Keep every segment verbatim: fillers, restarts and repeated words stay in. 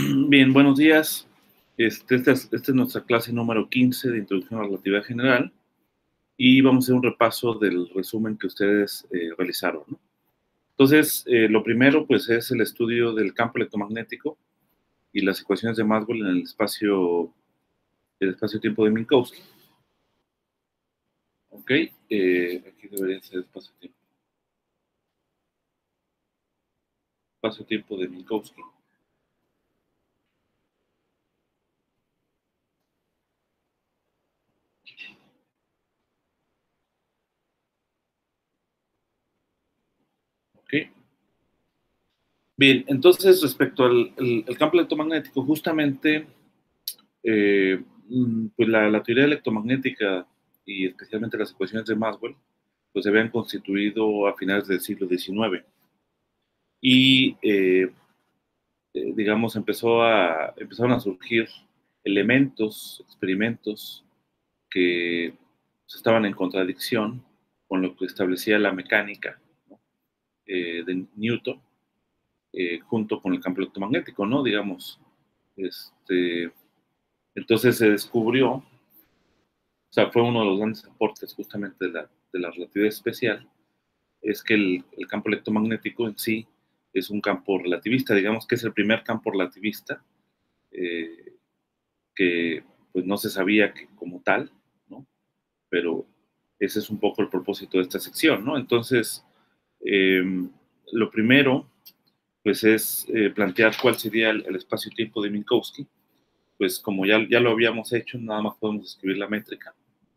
Bien, buenos días. Este, esta, es, esta es nuestra clase número quince de Introducción a la Relatividad General y vamos a hacer un repaso del resumen que ustedes eh, realizaron, ¿no? Entonces, eh, lo primero pues es el estudio del campo electromagnético y las ecuaciones de Maxwell en el espacio el espacio-tiempo de Minkowski. Ok, eh, aquí debería ser espacio-tiempo. Espacio-tiempo de Minkowski. Ok. Bien, entonces respecto al el, el campo electromagnético, justamente eh, pues la, la, teoría electromagnética y especialmente las ecuaciones de Maxwell, pues se habían constituido a finales del siglo diecinueve. Y, eh, eh, digamos, empezó a, empezaron a surgir elementos, experimentos que pues, estaban en contradicción con lo que establecía la mecánica, ¿no? eh, de Newton, eh, junto con el campo electromagnético, ¿no? Digamos, este, entonces se descubrió, o sea, fue uno de los grandes aportes justamente de la, de la relatividad especial, es que el, el, campo electromagnético en sí es un campo relativista, digamos que es el primer campo relativista eh, que pues no se sabía que como tal, ¿no? Pero ese es un poco el propósito de esta sección, ¿no? Entonces, eh, lo primero, pues es eh, plantear cuál sería el, el espacio-tiempo de Minkowski. Pues como ya, ya lo habíamos hecho, nada más podemos escribir la métrica.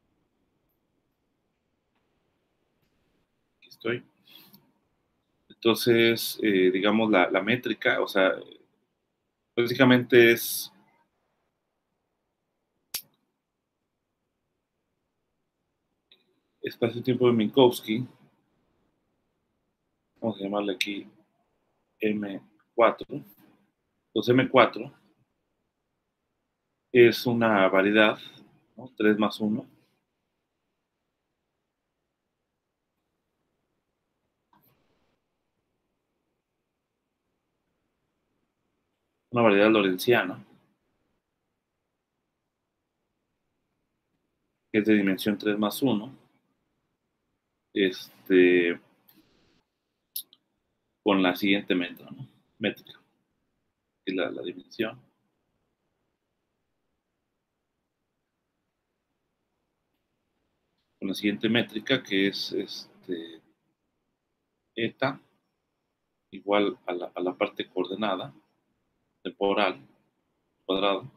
Aquí estoy. Entonces, eh, digamos, la, la métrica, o sea, básicamente es espacio-tiempo de Minkowski, vamos a llamarle aquí eme cuatro. Entonces eme cuatro es una variedad, ¿no? tres más uno. Una variedad lorentziana, que es de dimensión tres más uno, este, con la siguiente métrica, ¿no? métrica que es la, la dimensión. Con la siguiente métrica, que es este, eta, igual a la, a la parte coordenada, temporal, cuadrado,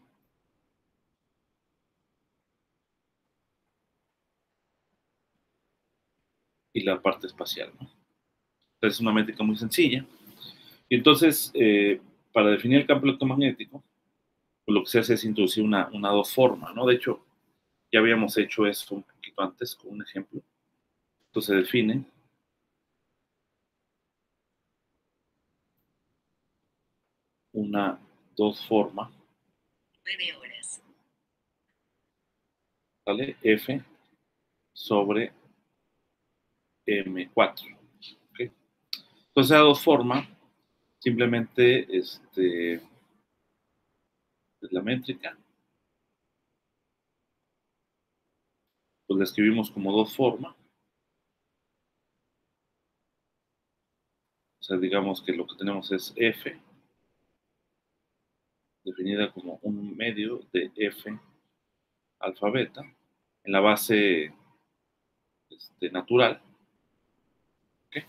y la parte espacial, ¿no? Entonces es una métrica muy sencilla. Y entonces, eh, para definir el campo electromagnético, pues lo que se hace es introducir una, una dos forma, ¿no? De hecho, ya habíamos hecho eso un poquito antes con un ejemplo. Entonces se define una dos forma, nueve horas, ¿vale? F sobre eme cuatro. ¿Okay? Entonces, a dos forma, simplemente este, es la métrica, pues la escribimos como dos forma. O sea, digamos que lo que tenemos es F, definida como un medio de F alfa beta, en la base este, natural. ¿Okay?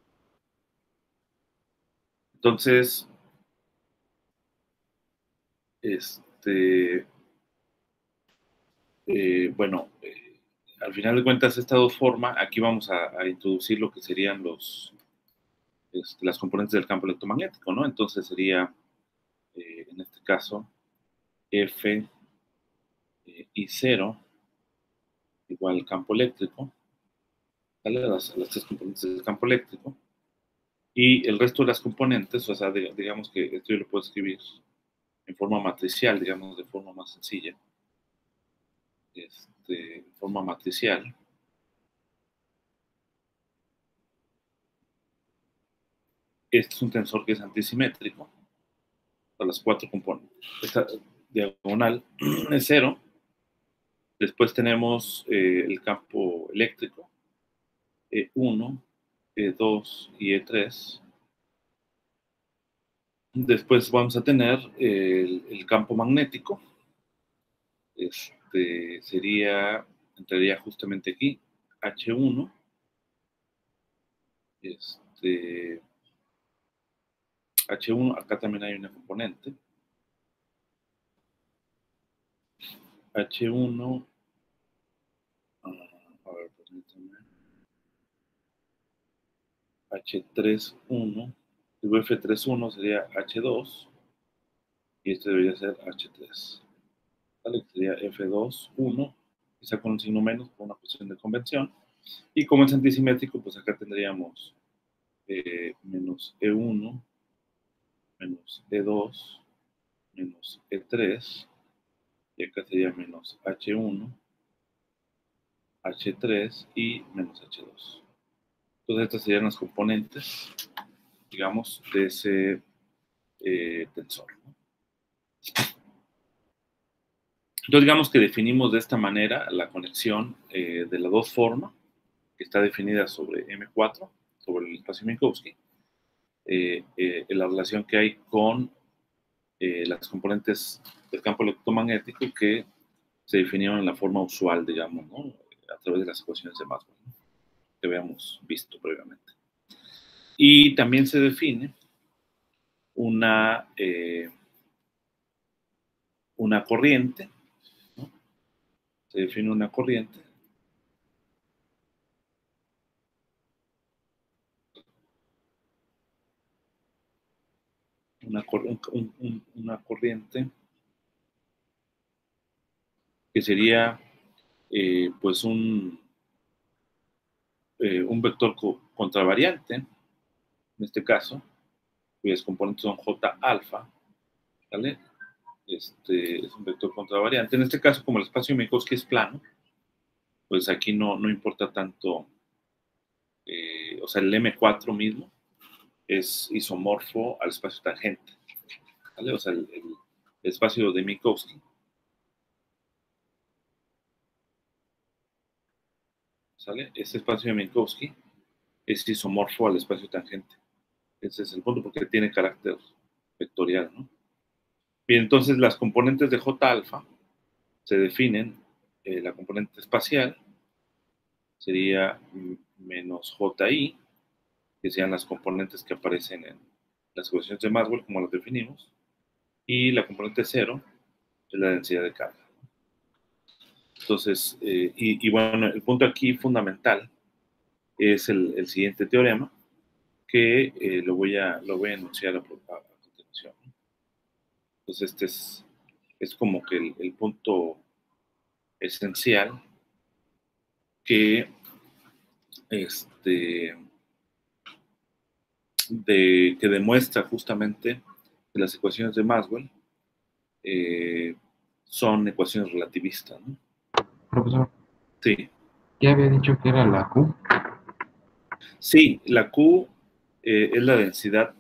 Entonces, este, eh, bueno, eh, al final de cuentas, esta dos forma, aquí vamos a, a introducir lo que serían los, este, las componentes del campo electromagnético, ¿no? Entonces sería, eh, en este caso, F eh, I cero igual campo eléctrico, ¿vale? Las, las tres componentes del campo eléctrico. Y el resto de las componentes, o sea, de, digamos que esto yo lo puedo escribir en forma matricial, digamos, de forma más sencilla. Este, en forma matricial. Este es un tensor que es antisimétrico, a las cuatro componentes. Esta diagonal es cero. Después tenemos eh, el campo eléctrico, E uno, E dos y E tres. Después vamos a tener el, el campo magnético. Este sería, entraría justamente aquí, H uno. Este, H uno, acá también hay una componente. H uno, uh, a ver, permítanme. H tres uno, el F tres uno sería H dos y este debería ser H tres. ¿Vale? Sería F dos uno, quizá con un signo menos por una cuestión de convención. Y como es antisimétrico, pues acá tendríamos eh, menos E uno, menos E dos, menos E tres, y acá sería menos H uno, H tres y menos H dos. Entonces estas serían las componentes, digamos, de ese eh, tensor, ¿no? Entonces digamos que definimos de esta manera la conexión eh, de las dos formas, que está definida sobre M cuatro, sobre el espacio Minkowski, eh, eh, la relación que hay con eh, las componentes del campo electromagnético que se definieron en la forma usual, digamos, ¿no? A través de las ecuaciones de Maxwell, ¿no? Que habíamos visto previamente. Y también se define una, eh, una corriente, ¿no? Se define una corriente una, cor un, un, una corriente que sería eh, pues un, eh, un vector co contravariante, en este caso, cuyas componentes son J alfa, ¿vale? Este es un vector contravariante. En este caso, como el espacio Minkowski es plano, pues aquí no, no importa tanto, eh, o sea, el M cuatro mismo es isomorfo al espacio tangente, ¿vale? O sea, el, el, el espacio de Minkowski, ¿sale? Ese espacio de Minkowski es isomorfo al espacio tangente. Ese es el punto, porque tiene carácter vectorial, ¿no? Bien, entonces las componentes de J alfa se definen, eh, la componente espacial sería menos Ji, que sean las componentes que aparecen en las ecuaciones de Maxwell, como las definimos, y la componente cero es la densidad de carga. Entonces, eh, y, y, bueno, el punto aquí fundamental es el, el siguiente teorema, que eh, lo, voy a, lo voy a enunciar a, a, a continuación. Entonces, este es, es como que el, el punto esencial que, este, de, que demuestra justamente que las ecuaciones de Maxwell eh, son ecuaciones relativistas, ¿no? Profesor, Sí. ¿qué había dicho que era la Q? Sí, la Q eh, es la densidad,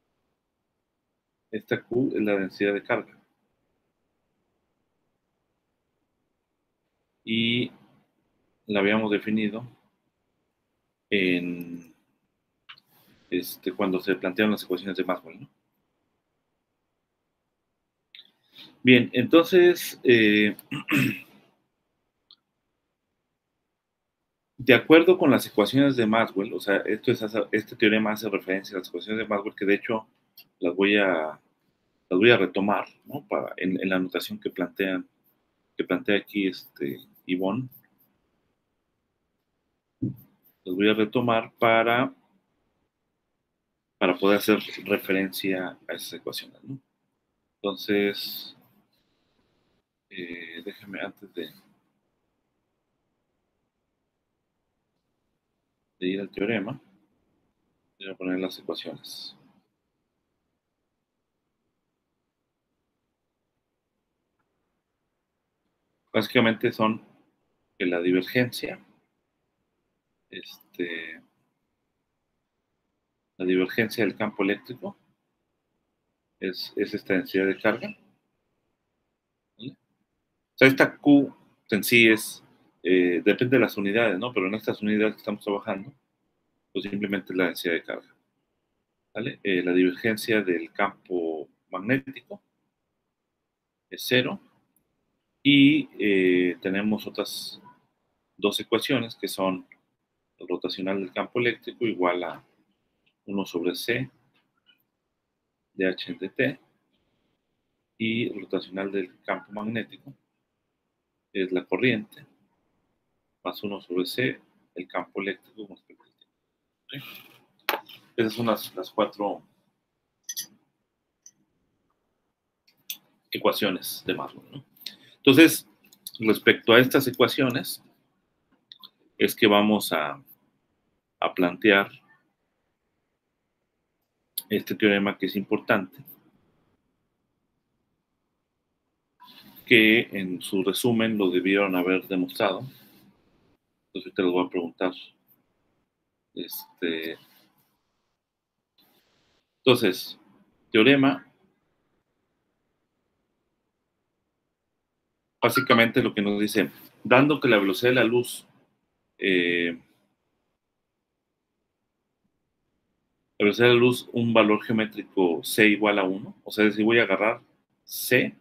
esta Q es la densidad de carga. Y la habíamos definido en, este, cuando se plantearon las ecuaciones de Maxwell, ¿no? Bien, entonces, eh, de acuerdo con las ecuaciones de Maxwell, o sea, esto es, este teorema hace referencia a las ecuaciones de Maxwell, que de hecho las voy a, las voy a retomar, ¿no? Para, en, en la anotación que plantean, que plantea aquí este Ivonne, las voy a retomar para, para poder hacer referencia a esas ecuaciones, ¿no? Entonces, eh, déjeme antes de, de ir al teorema, voy a poner las ecuaciones. Básicamente son que la divergencia, este, la divergencia del campo eléctrico es, es esta densidad de carga. ¿Vale? O sea, esta Q en sí es, eh, depende de las unidades, ¿no? Pero en estas unidades que estamos trabajando, pues simplemente es la densidad de carga. ¿Vale? Eh, la divergencia del campo magnético es cero. Y eh, tenemos otras dos ecuaciones que son el rotacional del campo eléctrico igual a uno sobre C de H de T, y el rotacional del campo magnético es la corriente más uno sobre C, el campo eléctrico con respecto al tiempo. ¿Okay? Esas son las, las cuatro ecuaciones de Maxwell, ¿no? Entonces, respecto a estas ecuaciones, es que vamos a, a plantear este teorema que es importante, que en su resumen lo debieron haber demostrado. Entonces ahorita les voy a preguntar. Este, entonces, teorema, básicamente lo que nos dice, dando que la velocidad de la luz, eh, la velocidad de la luz, un valor geométrico c igual a uno, o sea, si voy a agarrar c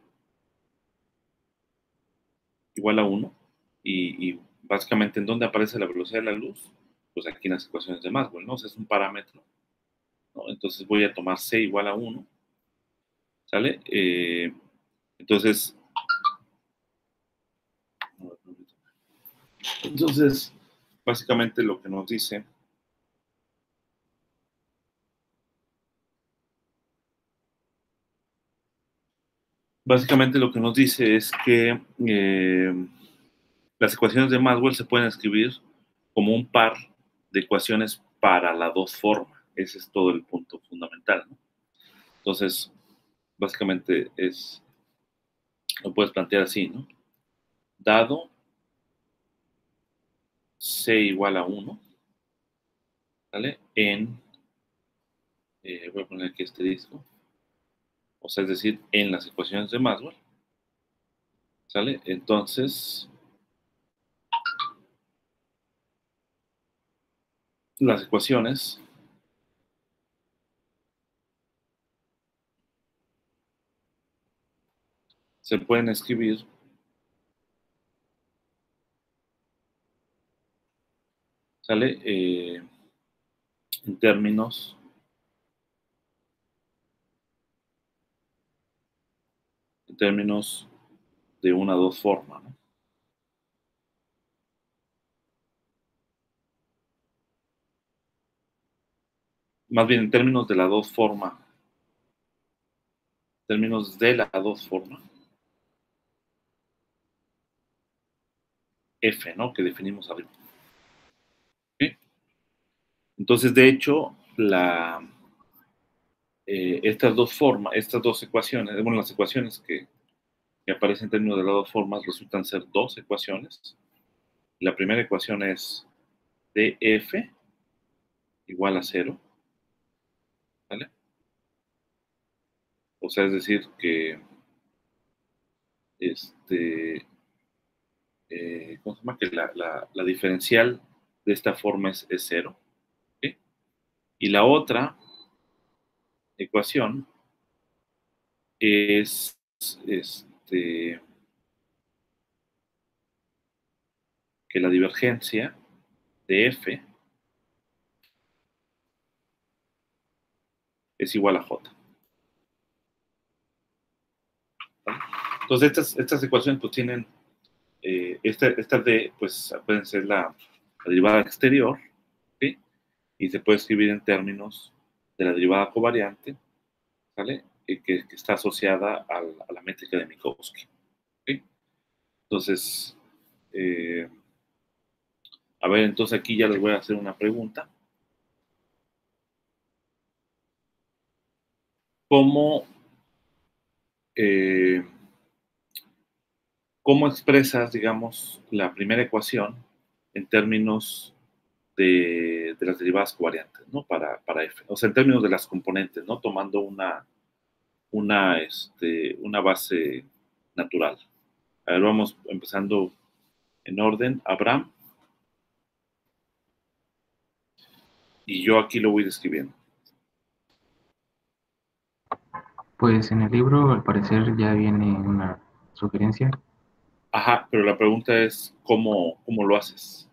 igual a uno, y, y básicamente en dónde aparece la velocidad de la luz, pues aquí en las ecuaciones de Maxwell, ¿no? O sea, es un parámetro, ¿no? Entonces voy a tomar c igual a uno, ¿sale? Eh, entonces, entonces, básicamente lo que nos dice Básicamente lo que nos dice es que eh, las ecuaciones de Maxwell se pueden escribir como un par de ecuaciones para la dos forma. Ese es todo el punto fundamental, ¿no? Entonces, básicamente es, lo puedes plantear así, ¿no? Dado c igual a uno, ¿vale? En, eh, voy a poner aquí este disco, o sea, es decir, en las ecuaciones de Maxwell, ¿sale? Entonces, las ecuaciones se pueden escribir ¿sale? Eh, en términos en términos de una o dos formas, ¿no? Más bien en términos de la dos forma, términos de la dos forma, F, ¿no? Que definimos arriba. ¿Sí? Entonces, de hecho, la, eh, estas dos formas, estas dos ecuaciones, bueno, las ecuaciones que, que aparecen en términos de las dos formas resultan ser dos ecuaciones. La primera ecuación es df igual a cero, ¿vale? O sea, es decir, que este, eh, ¿cómo se llama? Que la, la, la diferencial de esta forma es, es cero. ¿Sí? Y la otra ecuación es este, que la divergencia de f es igual a j. ¿Vale? Entonces, estas, estas ecuaciones pues tienen, eh, estas esta d pues pueden ser la, la derivada exterior, ¿sí? Y se puede escribir en términos de la derivada covariante, ¿vale? Que, que está asociada a la, a la métrica de Minkowski. ¿Sí? Entonces, eh, a ver, entonces aquí ya les voy a hacer una pregunta. ¿Cómo, eh, ¿cómo expresas, digamos, la primera ecuación en términos de, de las derivadas covariantes, ¿no? Para, para F. O sea, en términos de las componentes, ¿no? Tomando una, una, este, una base natural. A ver, vamos empezando en orden. Abraham. Y yo aquí lo voy describiendo. Pues en el libro, al parecer, ya viene una sugerencia. Ajá, pero la pregunta es, ¿cómo, cómo lo haces?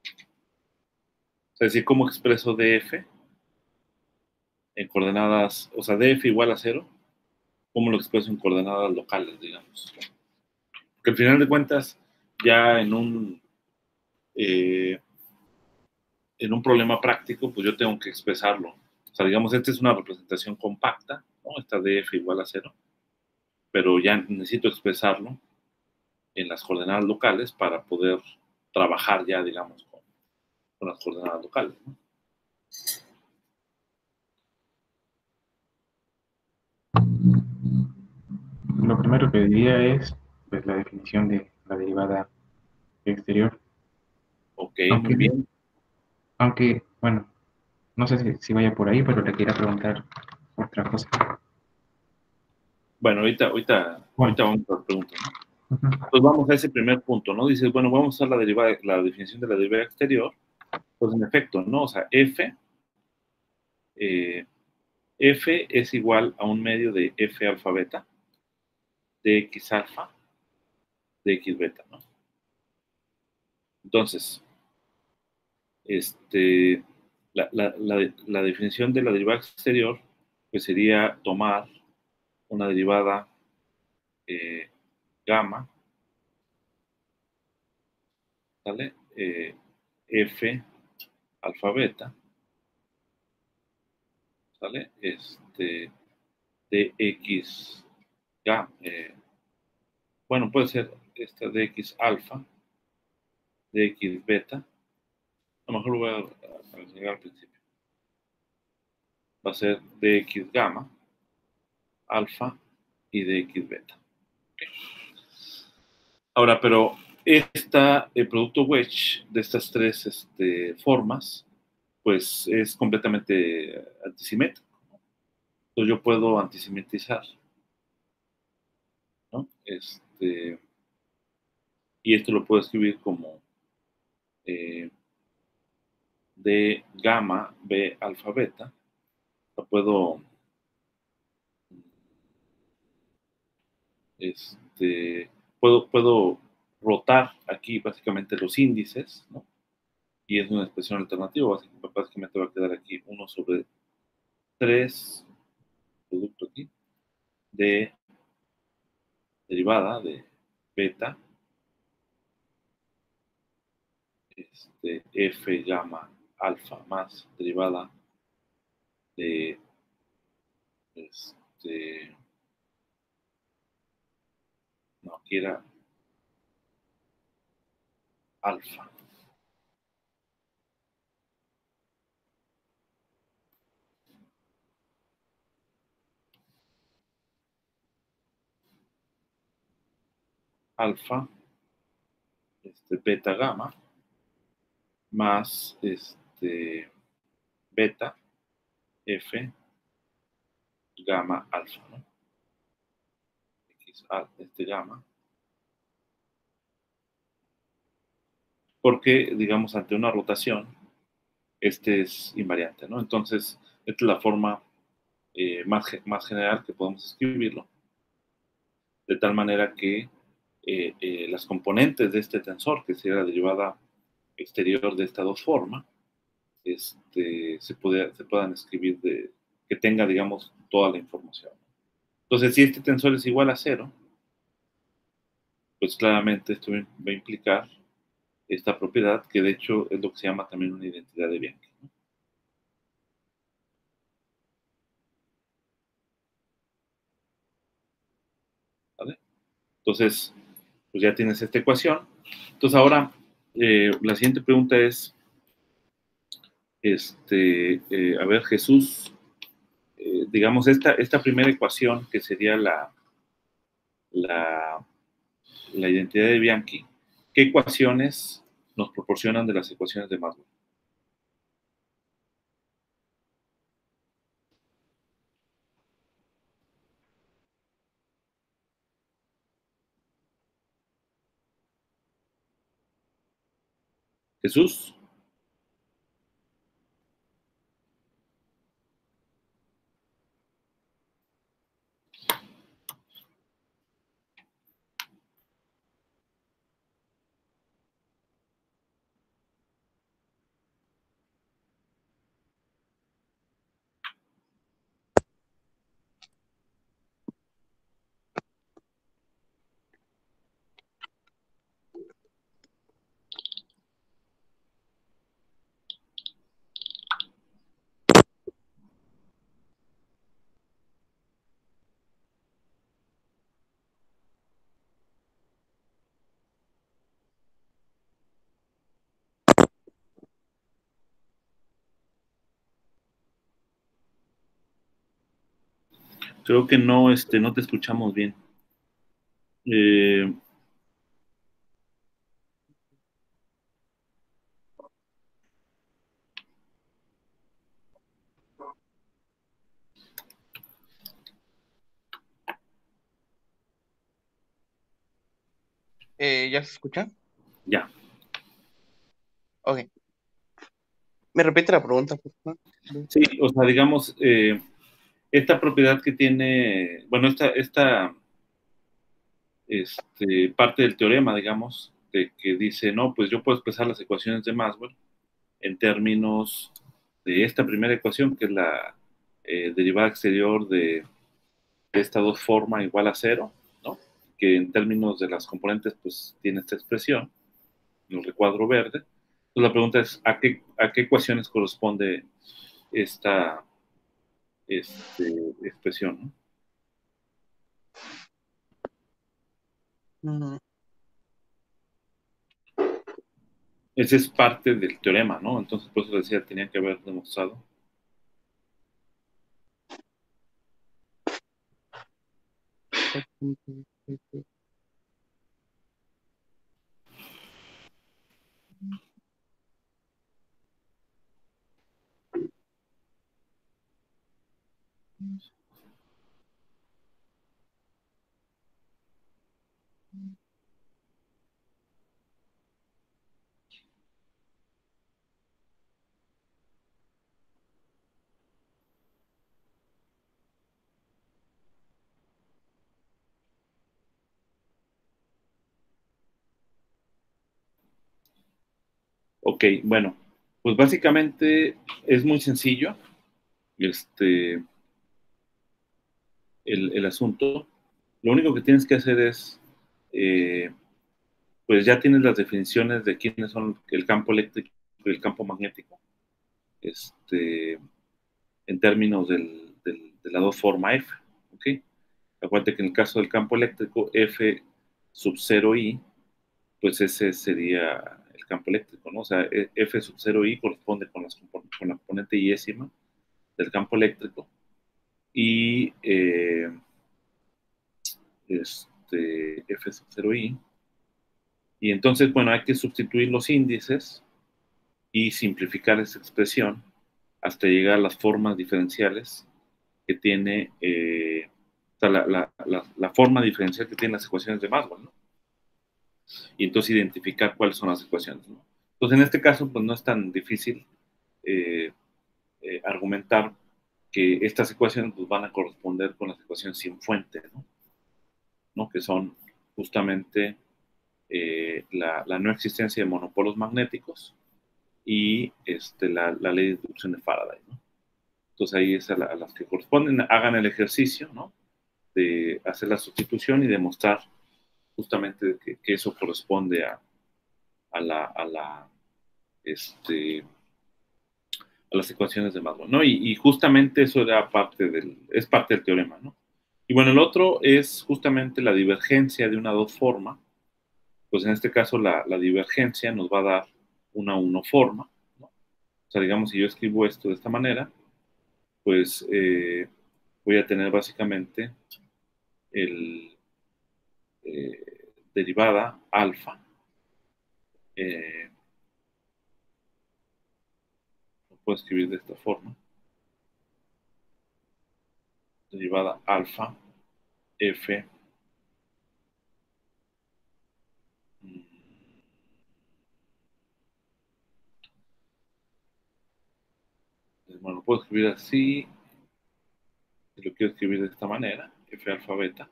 Es decir, ¿cómo expreso D F en coordenadas, o sea, D F igual a cero? ¿Cómo lo expreso en coordenadas locales, digamos? Que al final de cuentas, ya en un, eh, en un problema práctico, pues yo tengo que expresarlo. O sea, digamos, esta es una representación compacta, ¿no? Esta D F igual a cero, pero ya necesito expresarlo en las coordenadas locales para poder trabajar ya, digamos, con, con las coordenadas locales, ¿no? Lo primero que diría es pues, la definición de la derivada exterior. Ok, muy Aunque, bien. aunque bueno, no sé si, si vaya por ahí, pero le quería preguntar otra cosa. Bueno, ahorita, ahorita, Bueno, ahorita vamos a las preguntas, ¿no? ujú, Pues vamos a ese primer punto, ¿no? Dices, bueno, vamos a usar la derivada, la definición de la derivada exterior. Pues en efecto, ¿no? O sea, F, eh, F es igual a un medio de F alfa beta, de X alfa, de X beta, ¿no? Entonces, este, la, la, la, la definición de la derivada exterior, pues sería tomar una derivada eh, gamma, ¿sale? Eh, F alfa beta, ¿sale? Este, de X gamma, eh, bueno, puede ser esta de X alfa, de X beta, a lo mejor lo voy a, a agregar al principio. Va a ser de X gamma, alfa y de X beta. ¿Okay? Ahora, pero esta, el producto wedge de estas tres este, formas, pues es completamente antisimétrico. Entonces yo puedo antisimetrizar, ¿no? Este, y esto lo puedo escribir como eh, D gamma B alfa beta. Lo puedo, este, puedo, puedo rotar aquí básicamente los índices, ¿no? Y es una expresión alternativa. Básicamente va a quedar aquí uno sobre tres, producto aquí, de derivada de beta, este, F gamma alfa más derivada de este, no, aquí era alfa. Alfa, este, beta gamma, más este, beta, F, gamma alfa, ¿no? X, este gamma. Porque, digamos, ante una rotación, este es invariante, ¿no? Entonces, esta es la forma eh, más, más general que podemos escribirlo, de tal manera que eh, eh, las componentes de este tensor, que sería la derivada exterior de esta dos formas, este, se, puede, se puedan escribir de, que tenga, digamos, toda la información. Entonces, si este tensor es igual a cero, pues claramente esto va a implicar esta propiedad, que de hecho es lo que se llama también una identidad de Bianchi, ¿no? ¿Vale? Entonces, pues ya tienes esta ecuación. Entonces ahora, eh, la siguiente pregunta es, este, eh, a ver, Jesús, eh, digamos, esta, esta primera ecuación, que sería la, la, la identidad de Bianchi, ¿qué ecuaciones nos proporcionan de las ecuaciones de Maxwell? Jesús. Creo que no, este, no te escuchamos bien. Eh, Eh, ¿ya se escucha? ya. Ok. ¿Me repite la pregunta, por favor? Sí, o sea, digamos, eh, esta propiedad que tiene, bueno, esta, esta este, parte del teorema, digamos, de que dice, no, pues yo puedo expresar las ecuaciones de Maxwell en términos de esta primera ecuación, que es la eh, derivada exterior de, de esta dos forma igual a cero, ¿no? Que en términos de las componentes, pues tiene esta expresión, en el recuadro verde. Entonces la pregunta es, ¿a qué, a qué ecuaciones corresponde esta este, expresión, ¿no? Mm, Ese es parte del teorema, ¿no? Entonces, por eso decía, tenía que haber demostrado. Ok, bueno, pues básicamente es muy sencillo este, el, el asunto. Lo único que tienes que hacer es, eh, pues ya tienes las definiciones de quiénes son el campo eléctrico y el campo magnético, este, en términos del, del, de la dos forma F, ¿ok? Acuérdate que en el caso del campo eléctrico, F sub cero i, pues ese sería el campo eléctrico, ¿no? O sea, e, F sub cero i corresponde con, las, con la componente iésima del campo eléctrico y eh, este, F sub cero i. Y entonces, bueno, hay que sustituir los índices y simplificar esa expresión hasta llegar a las formas diferenciales que tiene, eh, o sea, la, la, la, la, forma diferencial que tienen las ecuaciones de Maxwell, ¿no? Y entonces identificar cuáles son las ecuaciones, ¿no? Entonces, en este caso, pues no es tan difícil eh, eh, argumentar que estas ecuaciones pues, van a corresponder con las ecuaciones sin fuente, ¿no? ¿No? Que son justamente eh, la, la, no existencia de monopolos magnéticos y este, la, la, ley de inducción de Faraday, ¿no? Entonces ahí es a, la, a, las que corresponden, hagan el ejercicio, ¿no? De hacer la sustitución y demostrar justamente que, que eso corresponde a, a la, a la este, a las ecuaciones de Maxwell, ¿no? Y, y justamente eso era parte del, es parte del teorema, ¿no? Y bueno, el otro es justamente la divergencia de una dos forma. Pues en este caso la, la divergencia nos va a dar una uno forma, ¿no? O sea, digamos, si yo escribo esto de esta manera, pues eh, voy a tener básicamente el eh, derivada alfa. Eh, lo puedo escribir de esta forma. Derivada alfa f puedo escribir así, y lo quiero escribir de esta manera, f alfa beta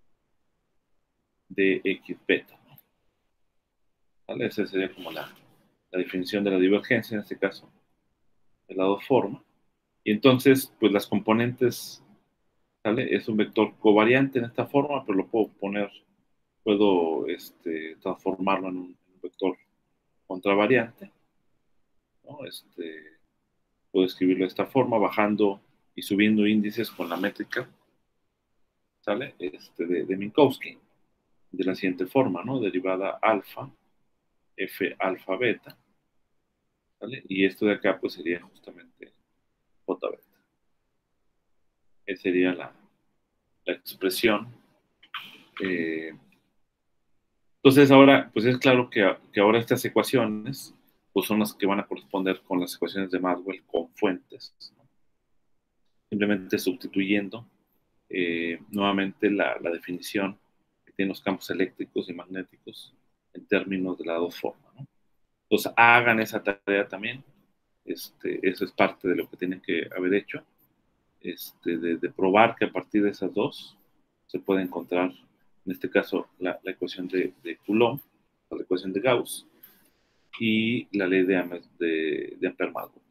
de x beta, ¿no? ¿Vale? Esa sería como la, la definición de la divergencia, en este caso, de la dos forma. Y entonces, pues las componentes, ¿vale? Es un vector covariante en esta forma, pero lo puedo poner, puedo este, transformarlo en un, en un vector contravariante, ¿no? Este, puedo escribirlo de esta forma, bajando y subiendo índices con la métrica, ¿sale? Este, de, de Minkowski, de la siguiente forma, ¿no? Derivada alfa, f alfa beta, ¿vale? Y esto de acá, pues sería justamente j beta. Esa sería la, la expresión. Eh, entonces ahora, pues es claro que, que ahora estas ecuaciones, pues son las que van a corresponder con las ecuaciones de Maxwell con fuentes, ¿no? Simplemente sustituyendo eh, nuevamente la, la definición que tienen los campos eléctricos y magnéticos en términos de la dos formas, ¿no? Entonces hagan esa tarea también. Este, eso es parte de lo que tienen que haber hecho, este, de, de probar que a partir de esas dos se puede encontrar, en este caso, la, la ecuación de, de Coulomb, la ecuación de Gauss, y la ley de, de, de Ampère-Malko.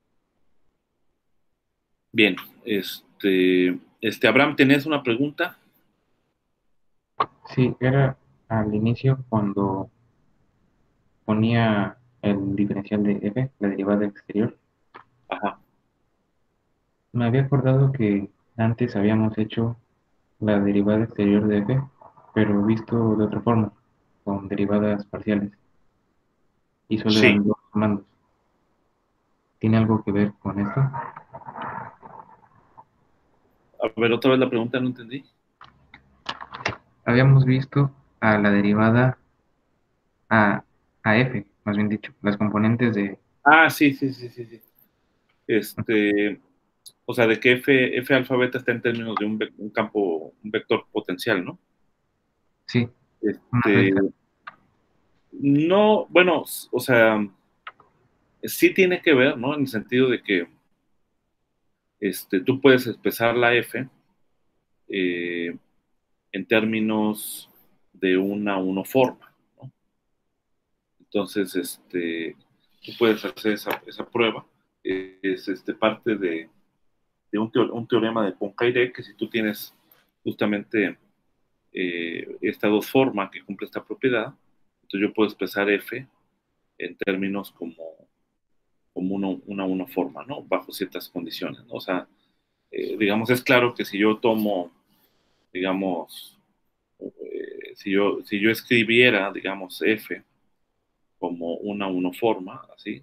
Bien, este, este, Abraham, ¿tenías una pregunta? Sí, era al inicio cuando ponía el diferencial de f, la derivada exterior. Ajá. Me había acordado que antes habíamos hecho la derivada exterior de f, pero visto de otra forma, con derivadas parciales, y solo Sí. eran dos comandos. ¿Tiene algo que ver con esto? A ver, otra vez la pregunta, no entendí. Habíamos visto a la derivada a, a f, más bien dicho, las componentes de... Ah, sí, sí, sí, sí, sí. Este, o sea, de que F, F alfa beta está en términos de un, ve- un campo, un vector potencial, ¿no? Sí, una Este, recta. no, bueno, s- o sea, sí tiene que ver, ¿no? En el sentido de que este, tú puedes expresar la F eh, en términos de una unoforma, ¿no? Entonces, este, tú puedes hacer esa, esa prueba. Eh, es este, parte de, de un, teo- un teorema de Poincaré, que si tú tienes justamente eh, esta dos forma que cumple esta propiedad, entonces yo puedo expresar F en términos como, como uno, una unoforma, ¿no? Bajo ciertas condiciones, ¿no? O sea, eh, digamos, es claro que si yo tomo, digamos, eh, si, yo, si yo escribiera, digamos, F como una unoforma, así,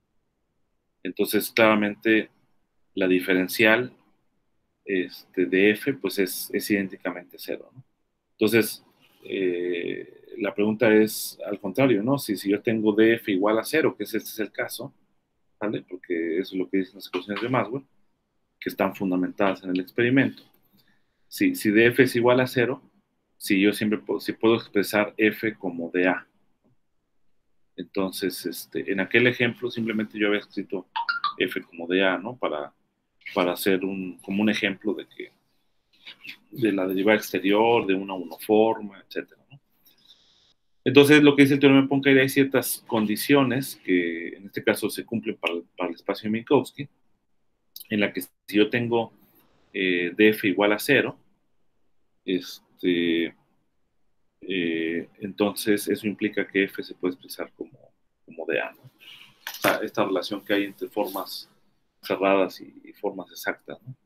entonces claramente la diferencial este, de F, pues es, es idénticamente cero, ¿no? Entonces, eh, la pregunta es al contrario, ¿no? Si, si yo tengo df igual a cero, que ese es el caso, ¿vale? Porque eso es lo que dicen las ecuaciones de Maxwell, que están fundamentadas en el experimento. Si, si df es igual a cero, si yo siempre puedo, si puedo expresar f como dA. Entonces, este, en aquel ejemplo simplemente yo había escrito f como dA, ¿no? Para, para hacer un, como un ejemplo de que de la derivada exterior, de una unoforma, etcétera, ¿no? Entonces, lo que dice el teorema de Poincaré, hay ciertas condiciones que en este caso se cumplen para, para el espacio de Minkowski, en la que si yo tengo eh, df igual a cero, este, eh, entonces eso implica que f se puede expresar como, como dA, ¿no? O sea, esta relación que hay entre formas cerradas y, y formas exactas, ¿no?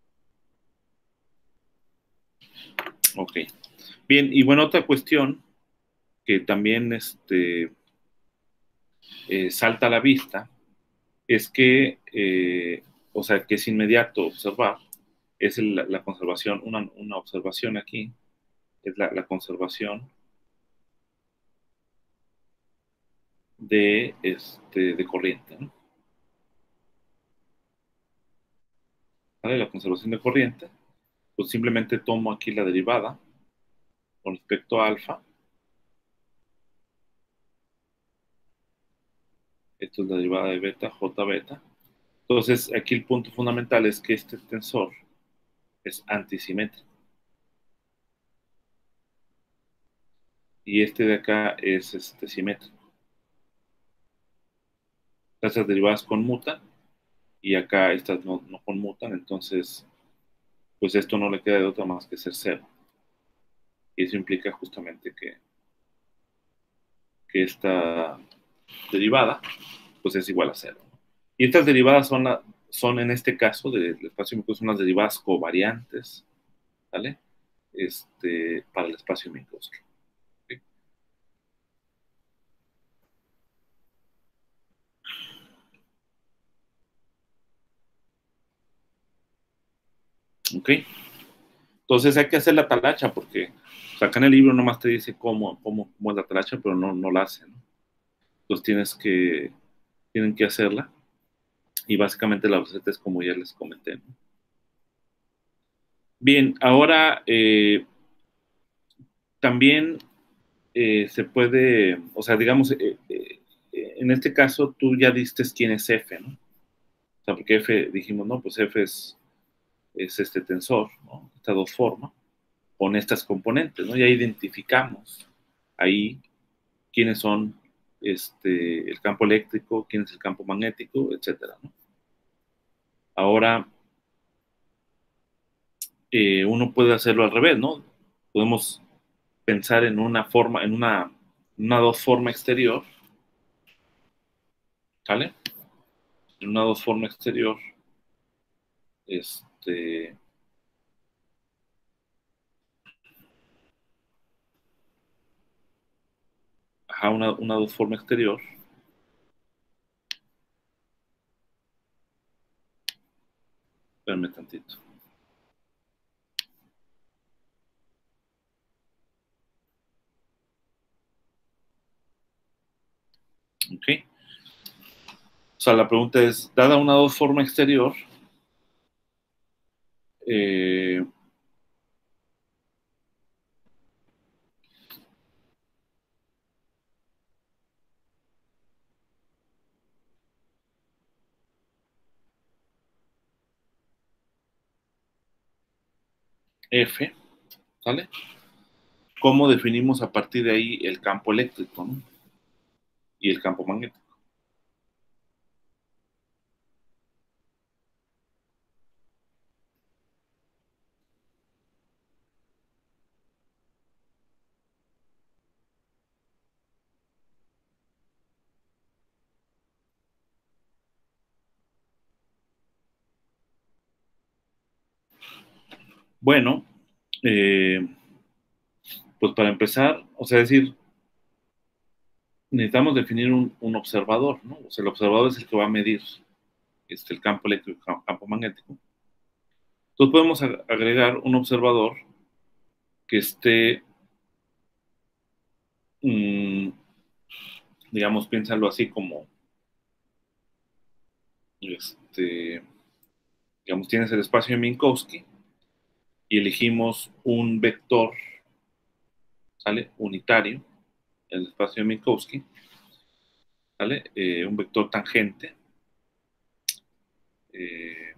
Ok. Bien, y bueno, otra cuestión que también este, eh, salta a la vista es que, eh, o sea, que es inmediato observar, es el, la conservación, una, una, observación aquí, es la, la conservación de, este, de corriente, ¿no? ¿Vale? La conservación de corriente, pues simplemente tomo aquí la derivada con respecto a alfa. Esto es la derivada de beta, j beta. Entonces, aquí el punto fundamental es que este tensor es antisimétrico. Y este de acá es este, simétrico. Estas derivadas conmutan y acá estas no, no conmutan, entonces, pues esto no le queda de otra más que ser cero. Y eso implica justamente que, que esta derivada, pues es igual a cero. Y estas derivadas son, la, son en este caso del espacio microscópico, son las derivadas covariantes, ¿vale? Este, para el espacio microscópico. ¿Okay? ¿Ok? Entonces hay que hacer la talacha porque o sea, acá en el libro nomás te dice cómo, cómo, cómo es la talacha, pero no, no la hace, ¿no? Entonces tienes que, tienen que hacerla y básicamente la receta es como ya les comenté, ¿no? Bien, ahora eh, también eh, se puede, o sea, digamos, eh, eh, en este caso tú ya diste quién es F, ¿no? O sea, porque F dijimos, no, pues F es, es este tensor, ¿no? Estas dos formas, con estas componentes, ¿no? Ya identificamos ahí quiénes son este, el campo eléctrico, quién es el campo magnético, etcétera, ¿no? Ahora, eh, uno puede hacerlo al revés, ¿no? Podemos pensar en una forma, en una, una dos forma exterior, ¿vale? En una dos forma exterior, este, ajá, una, una dos forma exterior, espérame tantito. ¿Ok? O sea, la pregunta es, dada una dos forma exterior, eh, F, ¿vale? ¿Cómo definimos a partir de ahí el campo eléctrico, ¿no? Y el campo magnético? Bueno, eh, pues para empezar, o sea, es decir, necesitamos definir un, un, observador, ¿no? O sea, el observador es el que va a medir este, el campo eléctrico y el campo magnético. Entonces podemos agregar un observador que esté, mmm, digamos, piénsalo así como, este, digamos, tienes el espacio de Minkowski y elegimos un vector, ¿sale? Unitario, el espacio de Minkowski, ¿sale? Eh, un vector tangente. Eh,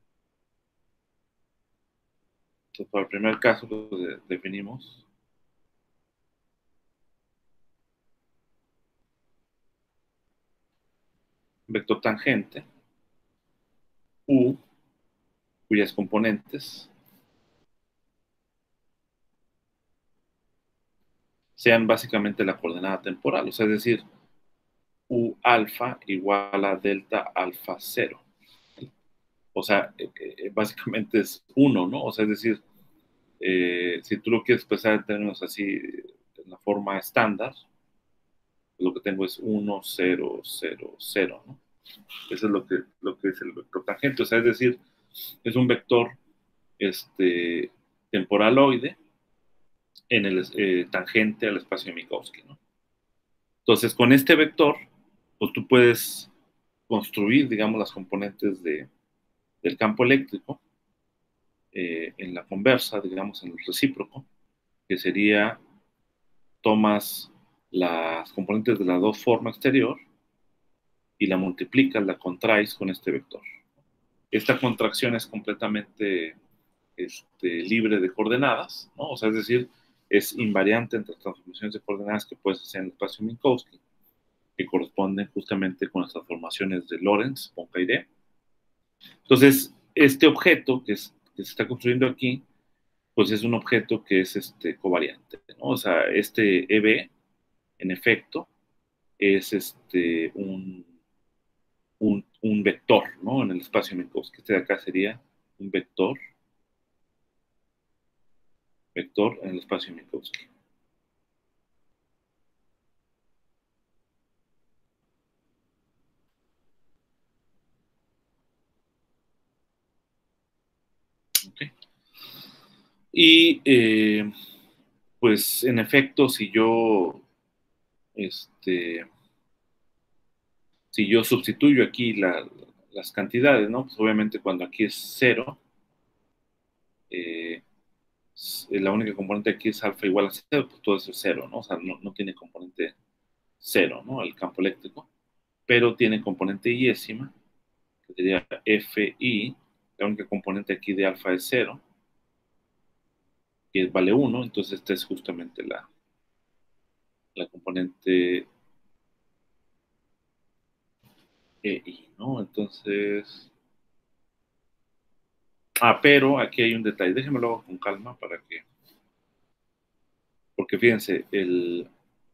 entonces, para el primer caso, pues, definimos vector tangente U, cuyas componentes sean básicamente la coordenada temporal, o sea, es decir, U alfa igual a delta alfa cero. O sea, eh, eh, básicamente es uno, ¿no? O sea, es decir, eh, si tú lo quieres expresar en términos así, en la forma estándar, lo que tengo es uno, cero, cero, cero, ¿no? Eso es lo que, lo que es el vector tangente, o sea, es decir, es un vector este, temporaloide en el eh, tangente al espacio de Minkowski, ¿no? Entonces, con este vector, pues tú puedes construir, digamos, las componentes de, del campo eléctrico eh, en la conversa, digamos, en el recíproco, que sería, tomas las componentes de la dos forma exterior y la multiplicas, la contraes con este vector. esta contracción es completamente este, libre de coordenadas, ¿no? O sea, es decir, es invariante entre las transformaciones de coordenadas que puedes hacer en el espacio Minkowski, que corresponden justamente con las transformaciones de Lorentz, Poincaré. Entonces, este objeto que, es, que se está construyendo aquí, pues es un objeto que es este, covariante, ¿no? O sea, este E B, en efecto, es este, un, un, un vector, ¿no? En el espacio Minkowski. Este de acá sería un vector, vector en el espacio Minkowski. Okay. Y eh, pues en efecto, si yo este, si yo sustituyo aquí la, las cantidades, ¿no? Pues obviamente cuando aquí es cero, eh, la única componente aquí es alfa igual a cero, pues todo eso es cero, ¿no? O sea, no, no tiene componente cero, ¿no? El campo eléctrico, pero tiene componente iésima, que sería Fi, la única componente aquí de alfa es cero, que vale uno, entonces esta es justamente la, la componente Ei, ¿no? Entonces... Ah, pero aquí hay un detalle, déjenmelo con calma para que... Porque fíjense, el...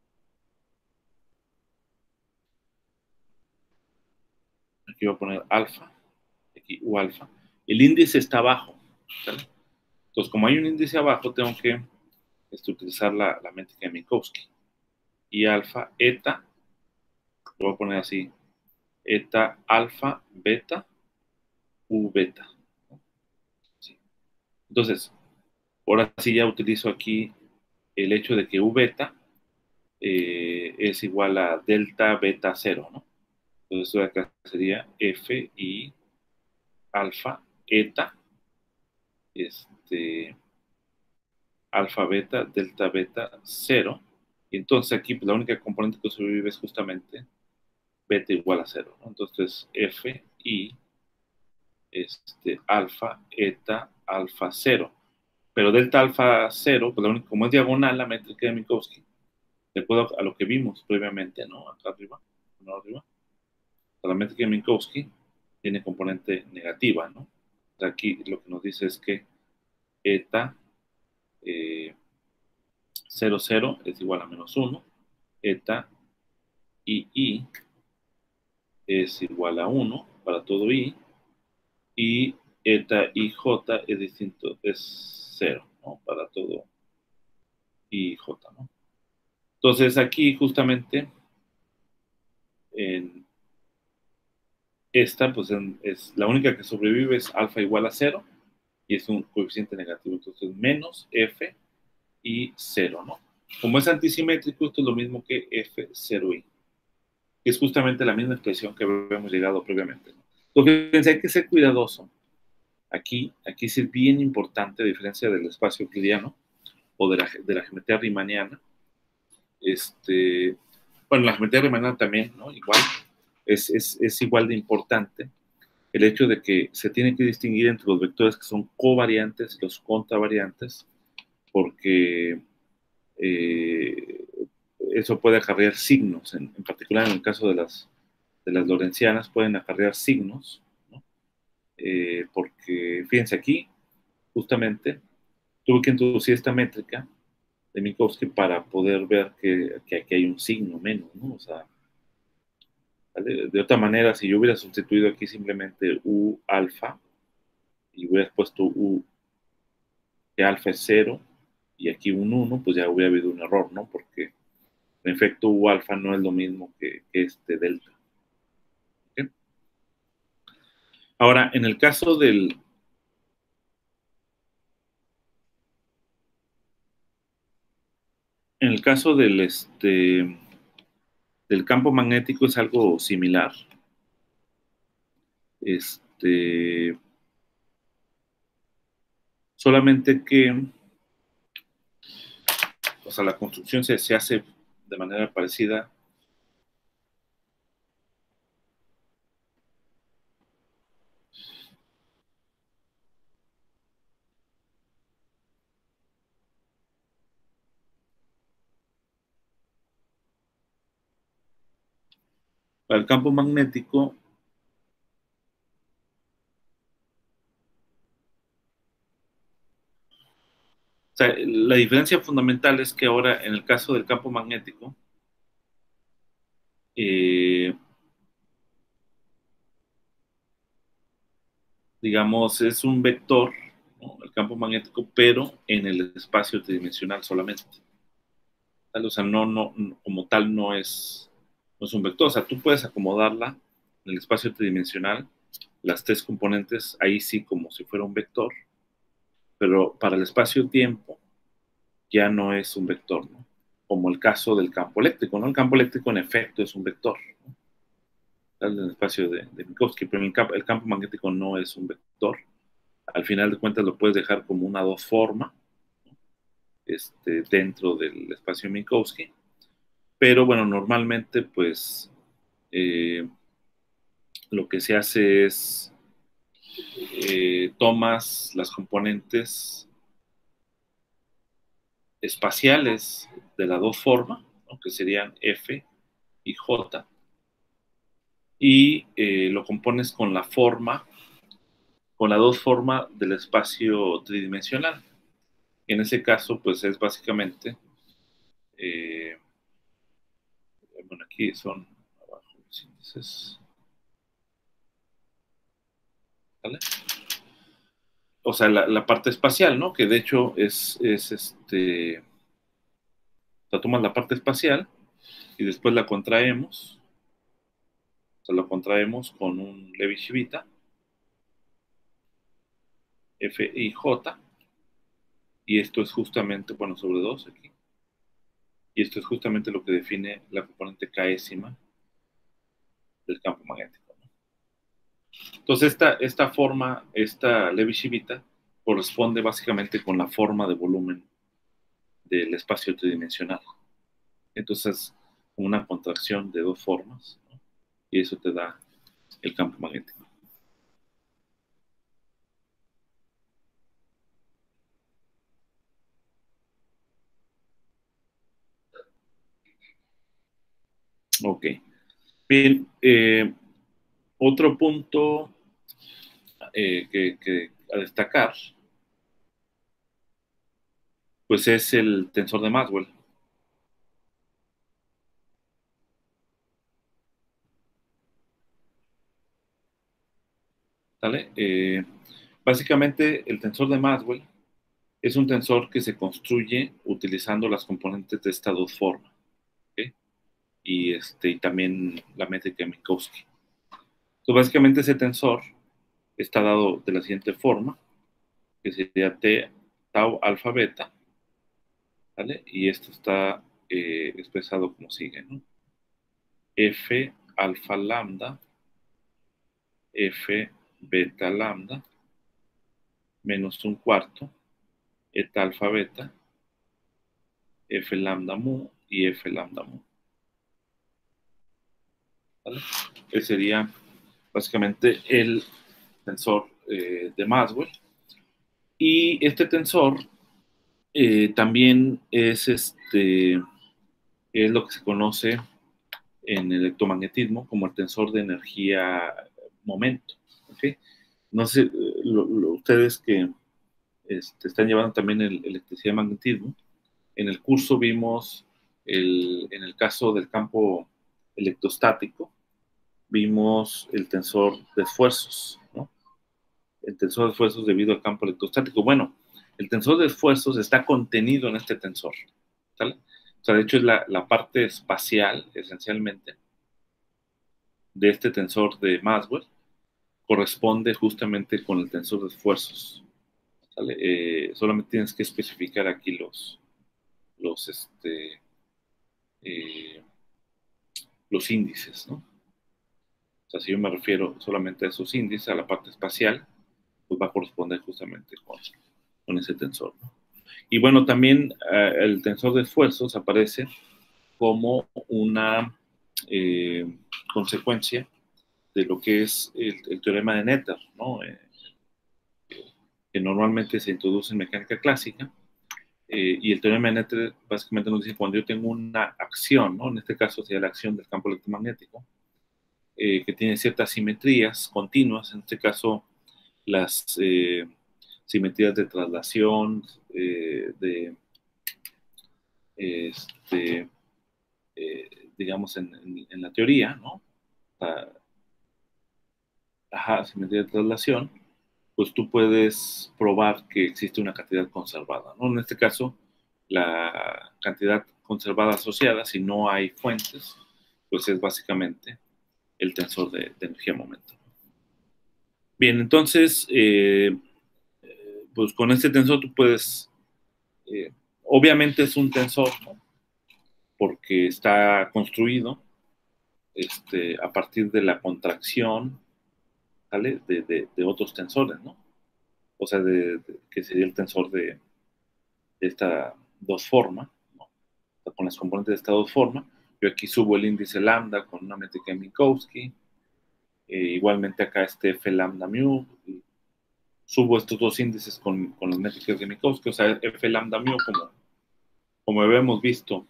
Aquí voy a poner alfa, aquí U alfa. El índice está abajo, ¿sale? Entonces, como hay un índice abajo, tengo que este, utilizar la, la métrica de Minkowski. Y alfa, eta, lo voy a poner así, eta, alfa, beta, U beta. ¿Sí? Entonces, ahora sí ya utilizo aquí el hecho de que U beta eh, es igual a delta beta cero, ¿no? Entonces, esto de acá sería F y alfa, eta, este, alfa beta, delta beta, cero. Y entonces aquí pues, la única componente que sobrevive es justamente beta igual a cero, ¿no? Entonces F y este, alfa, eta, alfa cero. Pero delta alfa cero, pues la única, como es diagonal la métrica de Minkowski, de acuerdo a lo que vimos previamente, ¿no? Acá arriba, no arriba. La métrica de Minkowski tiene componente negativa, ¿no? Aquí lo que nos dice es que eta eh, cero, cero es igual a menos uno, eta y i es igual a uno para todo i, y eta y j es distinto, es cero, ¿no? Para todo i j, ¿no? Entonces aquí justamente en esta, pues en, es la única que sobrevive es alfa igual a cero y es un coeficiente negativo, entonces menos f y cero, ¿no? Como es antisimétrico, esto es lo mismo que f cero i, que es justamente la misma expresión que habíamos llegado previamente, ¿no? Entonces, fíjense, hay que ser cuidadoso. Aquí, aquí sí es bien importante, a diferencia del espacio euclidiano o de la, de la geometría riemanniana. Este, bueno, la geometría riemanniana también, ¿no? Igual, es, es, es igual de importante el hecho de que se tiene que distinguir entre los vectores que son covariantes y los contravariantes, porque eh, eso puede acarrear signos, en, en particular en el caso de las, de las lorencianas pueden acarrear signos, ¿no? Eh, porque fíjense aquí, justamente, tuve que introducir esta métrica de Minkowski para poder ver que, que aquí hay un signo menos, ¿no? O sea, ¿vale? De otra manera, si yo hubiera sustituido aquí simplemente U alfa y hubiera puesto U, que alfa es cero, y aquí un uno, pues ya hubiera habido un error, ¿no? Porque en efecto U alfa no es lo mismo que, que este delta. ¿Okay? Ahora, en el caso del... En el caso del, este, del campo magnético es algo similar. Este, solamente que, o sea, la construcción se, se hace de manera parecida. Para el campo magnético, o sea, la diferencia fundamental es que ahora, en el caso del campo magnético, eh, digamos, es un vector, ¿no? El campo magnético, pero en el espacio tridimensional solamente. O sea, no, no, como tal no es, no es un vector. O sea, tú puedes acomodarla en el espacio tridimensional, las tres componentes, ahí sí como si fuera un vector, pero para el espacio-tiempo ya no es un vector, ¿no? Como el caso del campo eléctrico, ¿no? El campo eléctrico en efecto es un vector, ¿no? En el espacio de, de Minkowski, pero el campo, el campo magnético no es un vector. Al final de cuentas lo puedes dejar como una dos forma, ¿no? este, dentro del espacio Minkowski, pero bueno, normalmente pues eh, lo que se hace es eh, tomas las componentes espaciales de la dos forma, ¿no? Que serían F y J, y eh, lo compones con la forma, con la dos forma del espacio tridimensional. En ese caso, pues es básicamente, eh, bueno, aquí son abajo los índices, ¿vale? O sea, la, la parte espacial, ¿no? Que de hecho es, es este, o sea, tomas la parte espacial y después la contraemos, o sea, la contraemos con un Levi-Civita, F y J, y esto es justamente, bueno, sobre dos aquí, y esto es justamente lo que define la componente késima del campo magnético, ¿no? Entonces, esta, esta forma, esta Levi-Civita, corresponde básicamente con la forma de volumen del espacio tridimensional. Entonces, una contracción de dos formas, ¿no? Y eso te da el campo magnético. Ok. Bien, eh, otro punto eh, que, que a destacar, pues es el tensor de Maxwell. ¿Vale? Eh, básicamente, el tensor de Maxwell es un tensor que se construye utilizando las componentes de esta dos formas, ¿okay? Y, este, y también la métrica de Minkowski. Entonces, básicamente ese tensor está dado de la siguiente forma, que sería T tau alfa beta, ¿vale? Y esto está eh, expresado como sigue, ¿no? F alfa lambda, F beta lambda, menos un cuarto, eta alfa beta, F lambda mu y F lambda mu, ¿vale? Ese sería básicamente el tensor eh, de Maxwell. Y este tensor eh, también es, este, es lo que se conoce en electromagnetismo como el tensor de energía momento, ¿okay? No sé, lo, lo, ustedes que este, están llevando también el, electricidad y magnetismo, en el curso vimos, el, en el caso del campo electrostático, vimos el tensor de esfuerzos, ¿no? El tensor de esfuerzos debido al campo electrostático. Bueno, el tensor de esfuerzos está contenido en este tensor, ¿sale? O sea, de hecho es la, la parte espacial, esencialmente, de este tensor de Maxwell, corresponde justamente con el tensor de esfuerzos, ¿sale? Eh, solamente tienes que especificar aquí los, los, este, eh, los índices, ¿no? O sea, si yo me refiero solamente a esos índices, a la parte espacial, pues va a corresponder justamente con, con ese tensor, ¿no? Y bueno, también eh, el tensor de esfuerzos aparece como una eh, consecuencia de lo que es el, el teorema de Noether, ¿no? Eh, que normalmente se introduce en mecánica clásica, eh, y el teorema de Noether básicamente nos dice cuando yo tengo una acción, ¿no? En este caso sería la acción del campo electromagnético, eh, que tiene ciertas simetrías continuas, en este caso las eh, simetrías de traslación, eh, de, este, eh, digamos, en, en, en, la teoría, ¿no? La, ajá, simetría de traslación, pues tú puedes probar que existe una cantidad conservada, ¿no? En este caso, la cantidad conservada asociada, si no hay fuentes, pues es básicamente el tensor de, de energía-momento. Bien, entonces, eh, pues con este tensor tú puedes, eh, obviamente es un tensor, ¿no? Porque está construido este, a partir de la contracción, ¿vale? De, de, de otros tensores, ¿no? O sea, de, de, que sería el tensor de, de esta dos forma, ¿no? Con las componentes de esta dos forma. Yo aquí subo el índice lambda con una métrica de Minkowski. Eh, igualmente acá este F lambda mu. Y subo estos dos índices con, con las métricas de Minkowski. O sea, F lambda mu, como, como habíamos visto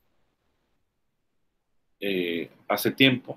eh, hace tiempo.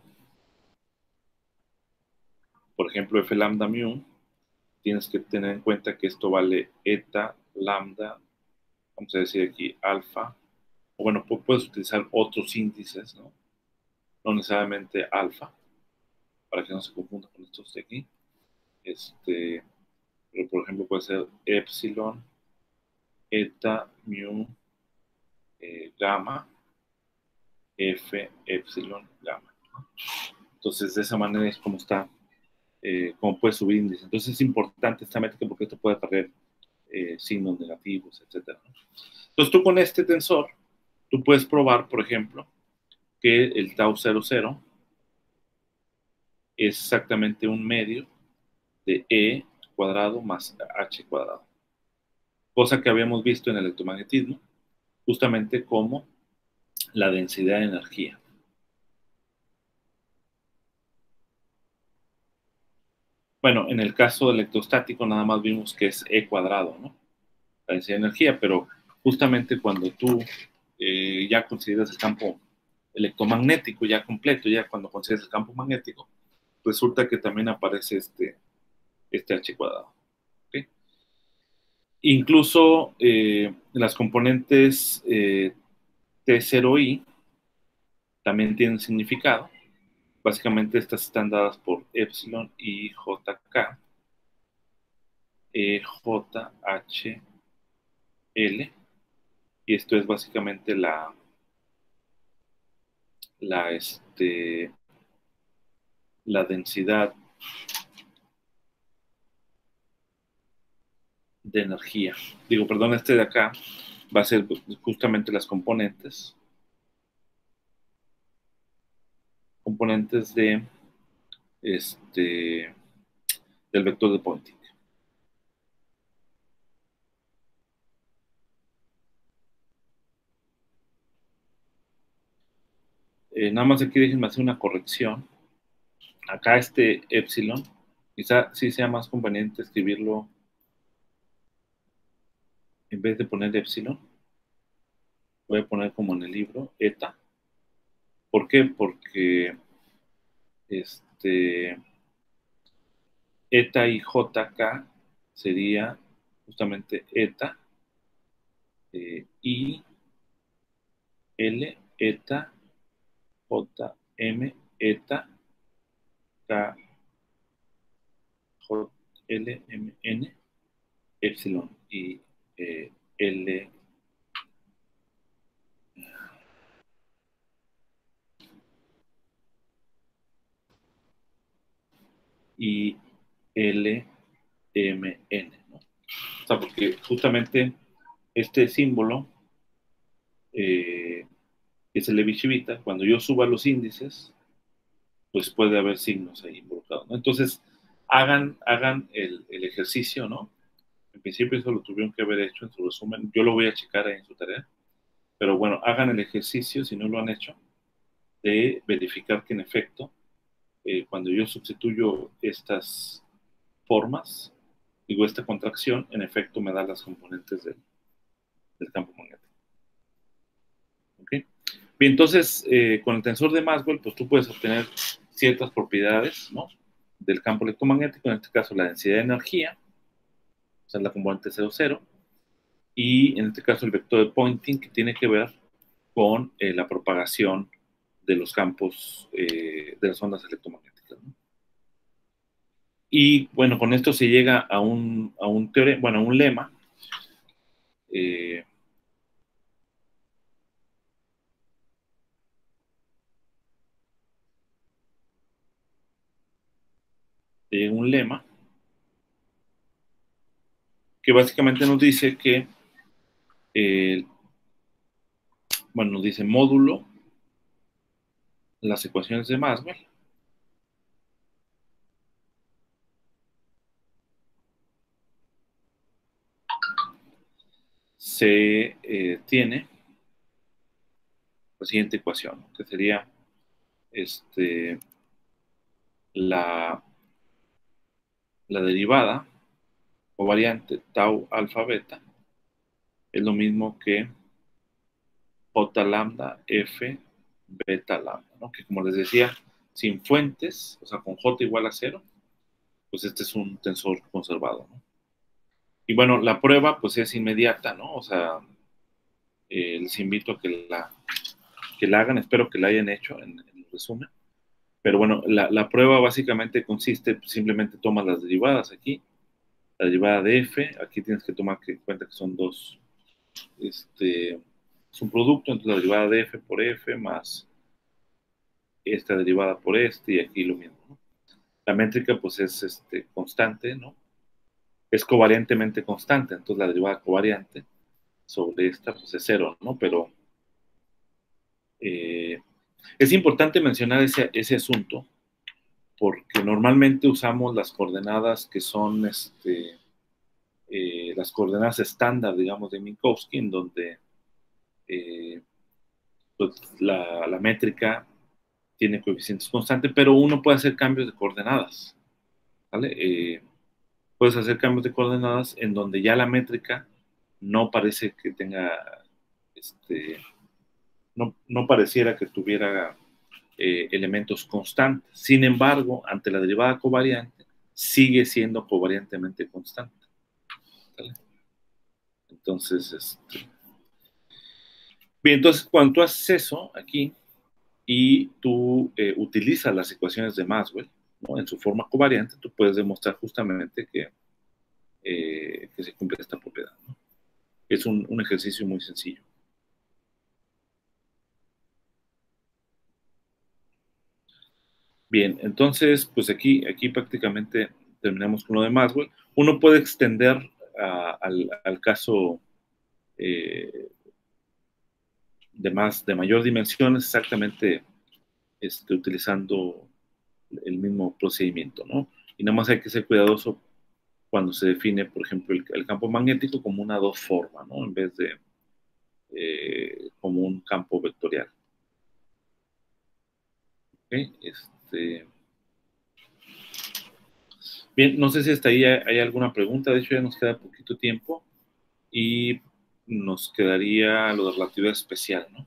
Por ejemplo, F lambda mu, tienes que tener en cuenta que esto vale eta, lambda, vamos a decir aquí alfa, o bueno, puedes utilizar otros índices, ¿no? No necesariamente alfa, para que no se confunda con estos de aquí. Este, pero por ejemplo puede ser epsilon, eta, mu, eh, gamma, f, epsilon, gamma. Entonces, de esa manera es como está, eh, como puede subir índice. Entonces, es importante esta métrica porque esto puede traer eh, signos negativos, etcétera, ¿no? Entonces, tú con este tensor, tú puedes probar, por ejemplo, que el tau cero cero es exactamente un medio de E cuadrado más H cuadrado. Cosa que habíamos visto en el electromagnetismo, justamente como la densidad de energía. Bueno, en el caso electrostático nada más vimos que es E cuadrado, ¿no? La densidad de energía, pero justamente cuando tú eh, ya consideras el campo electromagnético ya completo, ya cuando consideras el campo magnético, resulta que también aparece este, este H cuadrado. ¿Okay? Incluso eh, las componentes eh, T cero i también tienen significado. Básicamente estas están dadas por epsilon y jk, e, j, h, l, y esto es básicamente la, la, este, la densidad de energía. Digo, perdón, este de acá va a ser justamente las componentes, componentes de este, del vector de Poynting. Eh, nada más aquí déjenme hacer una corrección. Acá este epsilon, quizá sí sea más conveniente escribirlo en vez de poner epsilon. Voy a poner como en el libro, eta. ¿Por qué? Porque este, eta y jk sería justamente eta eh, y L, eta, J, M, eta, K, J, L, M, N, epsilon y eh, L, y L, M, N, ¿no? O sea, porque justamente este símbolo eh, que es el Levi-Civita, cuando yo suba los índices, pues puede haber signos ahí involucrados, ¿no? Entonces, hagan, hagan el, el ejercicio, ¿no? En principio eso lo tuvieron que haber hecho en su resumen. Yo lo voy a checar ahí en su tarea. Pero bueno, hagan el ejercicio, si no lo han hecho, de verificar que en efecto, eh, cuando yo sustituyo estas formas, digo, esta contracción, en efecto me da las componentes del, del campo magnético. ¿Ok? Bien, entonces, eh, con el tensor de Maxwell, pues tú puedes obtener ciertas propiedades, ¿no?, del campo electromagnético, en este caso la densidad de energía, o sea, la componente cero cero, y en este caso el vector de Poynting, que tiene que ver con eh, la propagación de los campos, eh, de las ondas electromagnéticas, ¿no? Y bueno, con esto se llega a un, a un, teore bueno, a un lema, eh, llega un lema que básicamente nos dice que, eh, bueno, nos dice módulo las ecuaciones de Maxwell se eh, tiene la siguiente ecuación, que sería este, la, la derivada o variante tau alfa beta es lo mismo que j lambda f beta lambda, ¿no? Que como les decía, sin fuentes, o sea, con j igual a cero, pues este es un tensor conservado, ¿no? Y bueno, la prueba pues es inmediata, ¿no? O sea, eh, les invito a que la, que la hagan, espero que la hayan hecho en, en el resumen. Pero bueno, la, la prueba básicamente consiste, pues, simplemente tomas las derivadas aquí, la derivada de f, aquí tienes que tomar en cuenta que son dos, este, es un producto, entonces la derivada de f por f más esta derivada por este, y aquí lo mismo, ¿no? La métrica pues es este, constante, ¿no? Es covariantemente constante, entonces la derivada covariante sobre esta pues es cero, ¿no? Pero eh, es importante mencionar ese, ese asunto, porque normalmente usamos las coordenadas que son este, eh, las coordenadas estándar, digamos, de Minkowski, en donde eh, pues, la, la métrica tiene coeficientes constantes, pero uno puede hacer cambios de coordenadas, ¿vale? Eh, puedes hacer cambios de coordenadas en donde ya la métrica no parece que tenga, este, no, no pareciera que tuviera eh, elementos constantes. Sin embargo, ante la derivada covariante, sigue siendo covariantemente constante, ¿vale? Entonces, este, bien, entonces cuando tú haces eso aquí y tú eh, utilizas las ecuaciones de Maxwell, ¿no?, en su forma covariante, tú puedes demostrar justamente que, eh, que se cumple esta propiedad, ¿no? Es un, un ejercicio muy sencillo. Bien, entonces, pues aquí, aquí prácticamente terminamos con lo de Maxwell. Uno puede extender uh, al, al, caso eh, de, más, de mayor dimensión, exactamente este, utilizando el mismo procedimiento, ¿no? Y nada más hay que ser cuidadoso cuando se define, por ejemplo, el, el campo magnético como una dos forma, ¿no?, en vez de eh, como un campo vectorial. ¿Okay? Este, bien, no sé si hasta ahí hay, hay alguna pregunta. De hecho, ya nos queda poquito tiempo y nos quedaría lo de relatividad especial, ¿no?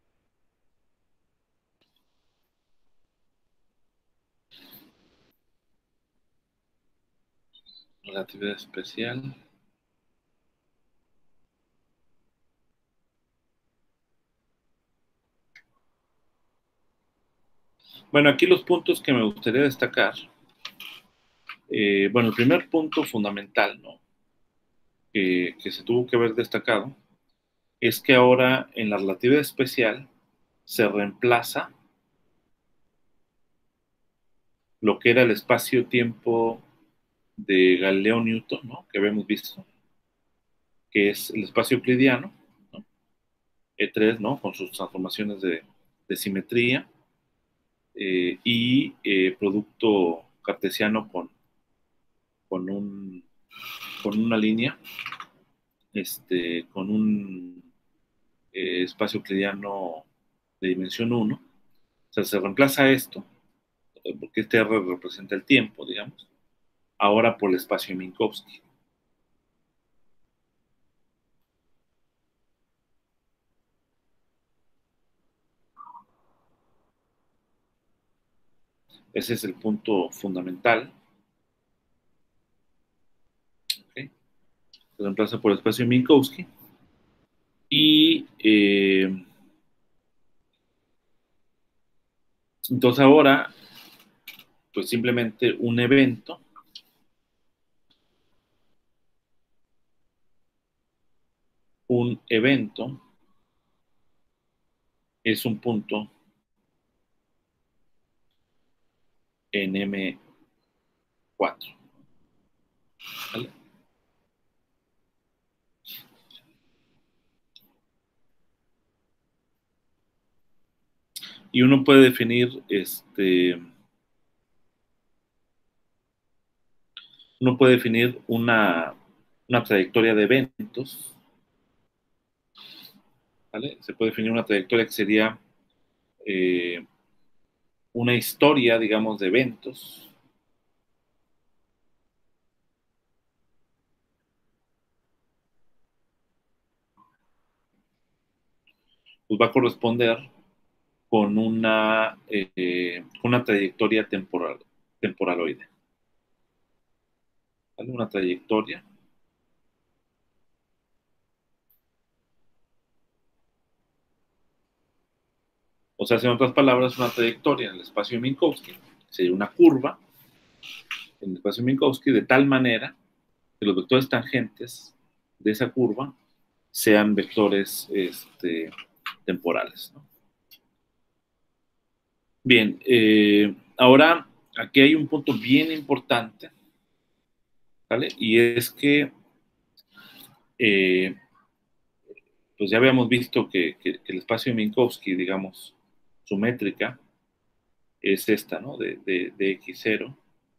Relatividad especial. Bueno, aquí los puntos que me gustaría destacar. Eh, bueno, el primer punto fundamental, ¿no?, que, que se tuvo que haber destacado, es que ahora en la relatividad especial se reemplaza lo que era el espacio-tiempo de Galileo-Newton, ¿no?, que habíamos visto, que es el espacio euclidiano, ¿no?, E tres, ¿no?, con sus transformaciones de, de simetría, eh, y eh, producto cartesiano con, con, un, con una línea, este, con un eh, espacio euclidiano de dimensión uno. O sea, se reemplaza esto, porque este R representa el tiempo, digamos, ahora por el espacio de Minkowski. Ese es el punto fundamental. ¿Okay? Se reemplaza por el espacio Minkowski. Y eh, entonces ahora, pues simplemente un evento un evento es un punto en eme cuatro. ¿Vale? Y uno puede definir este uno puede definir una, una trayectoria de eventos, ¿vale? Se puede definir una trayectoria que sería eh, una historia, digamos, de eventos, pues va a corresponder con una, eh, una trayectoria temporal, temporaloide, ¿vale? Una trayectoria. O sea, en otras palabras, una trayectoria en el espacio de Minkowski sería una curva en el espacio de Minkowski de tal manera que los vectores tangentes de esa curva sean vectores este, temporales, ¿no? Bien, eh, ahora aquí hay un punto bien importante, ¿vale? Y es que, eh, pues ya habíamos visto que, que, que, el espacio de Minkowski, digamos, su métrica es esta, ¿no? De, de, de equis cero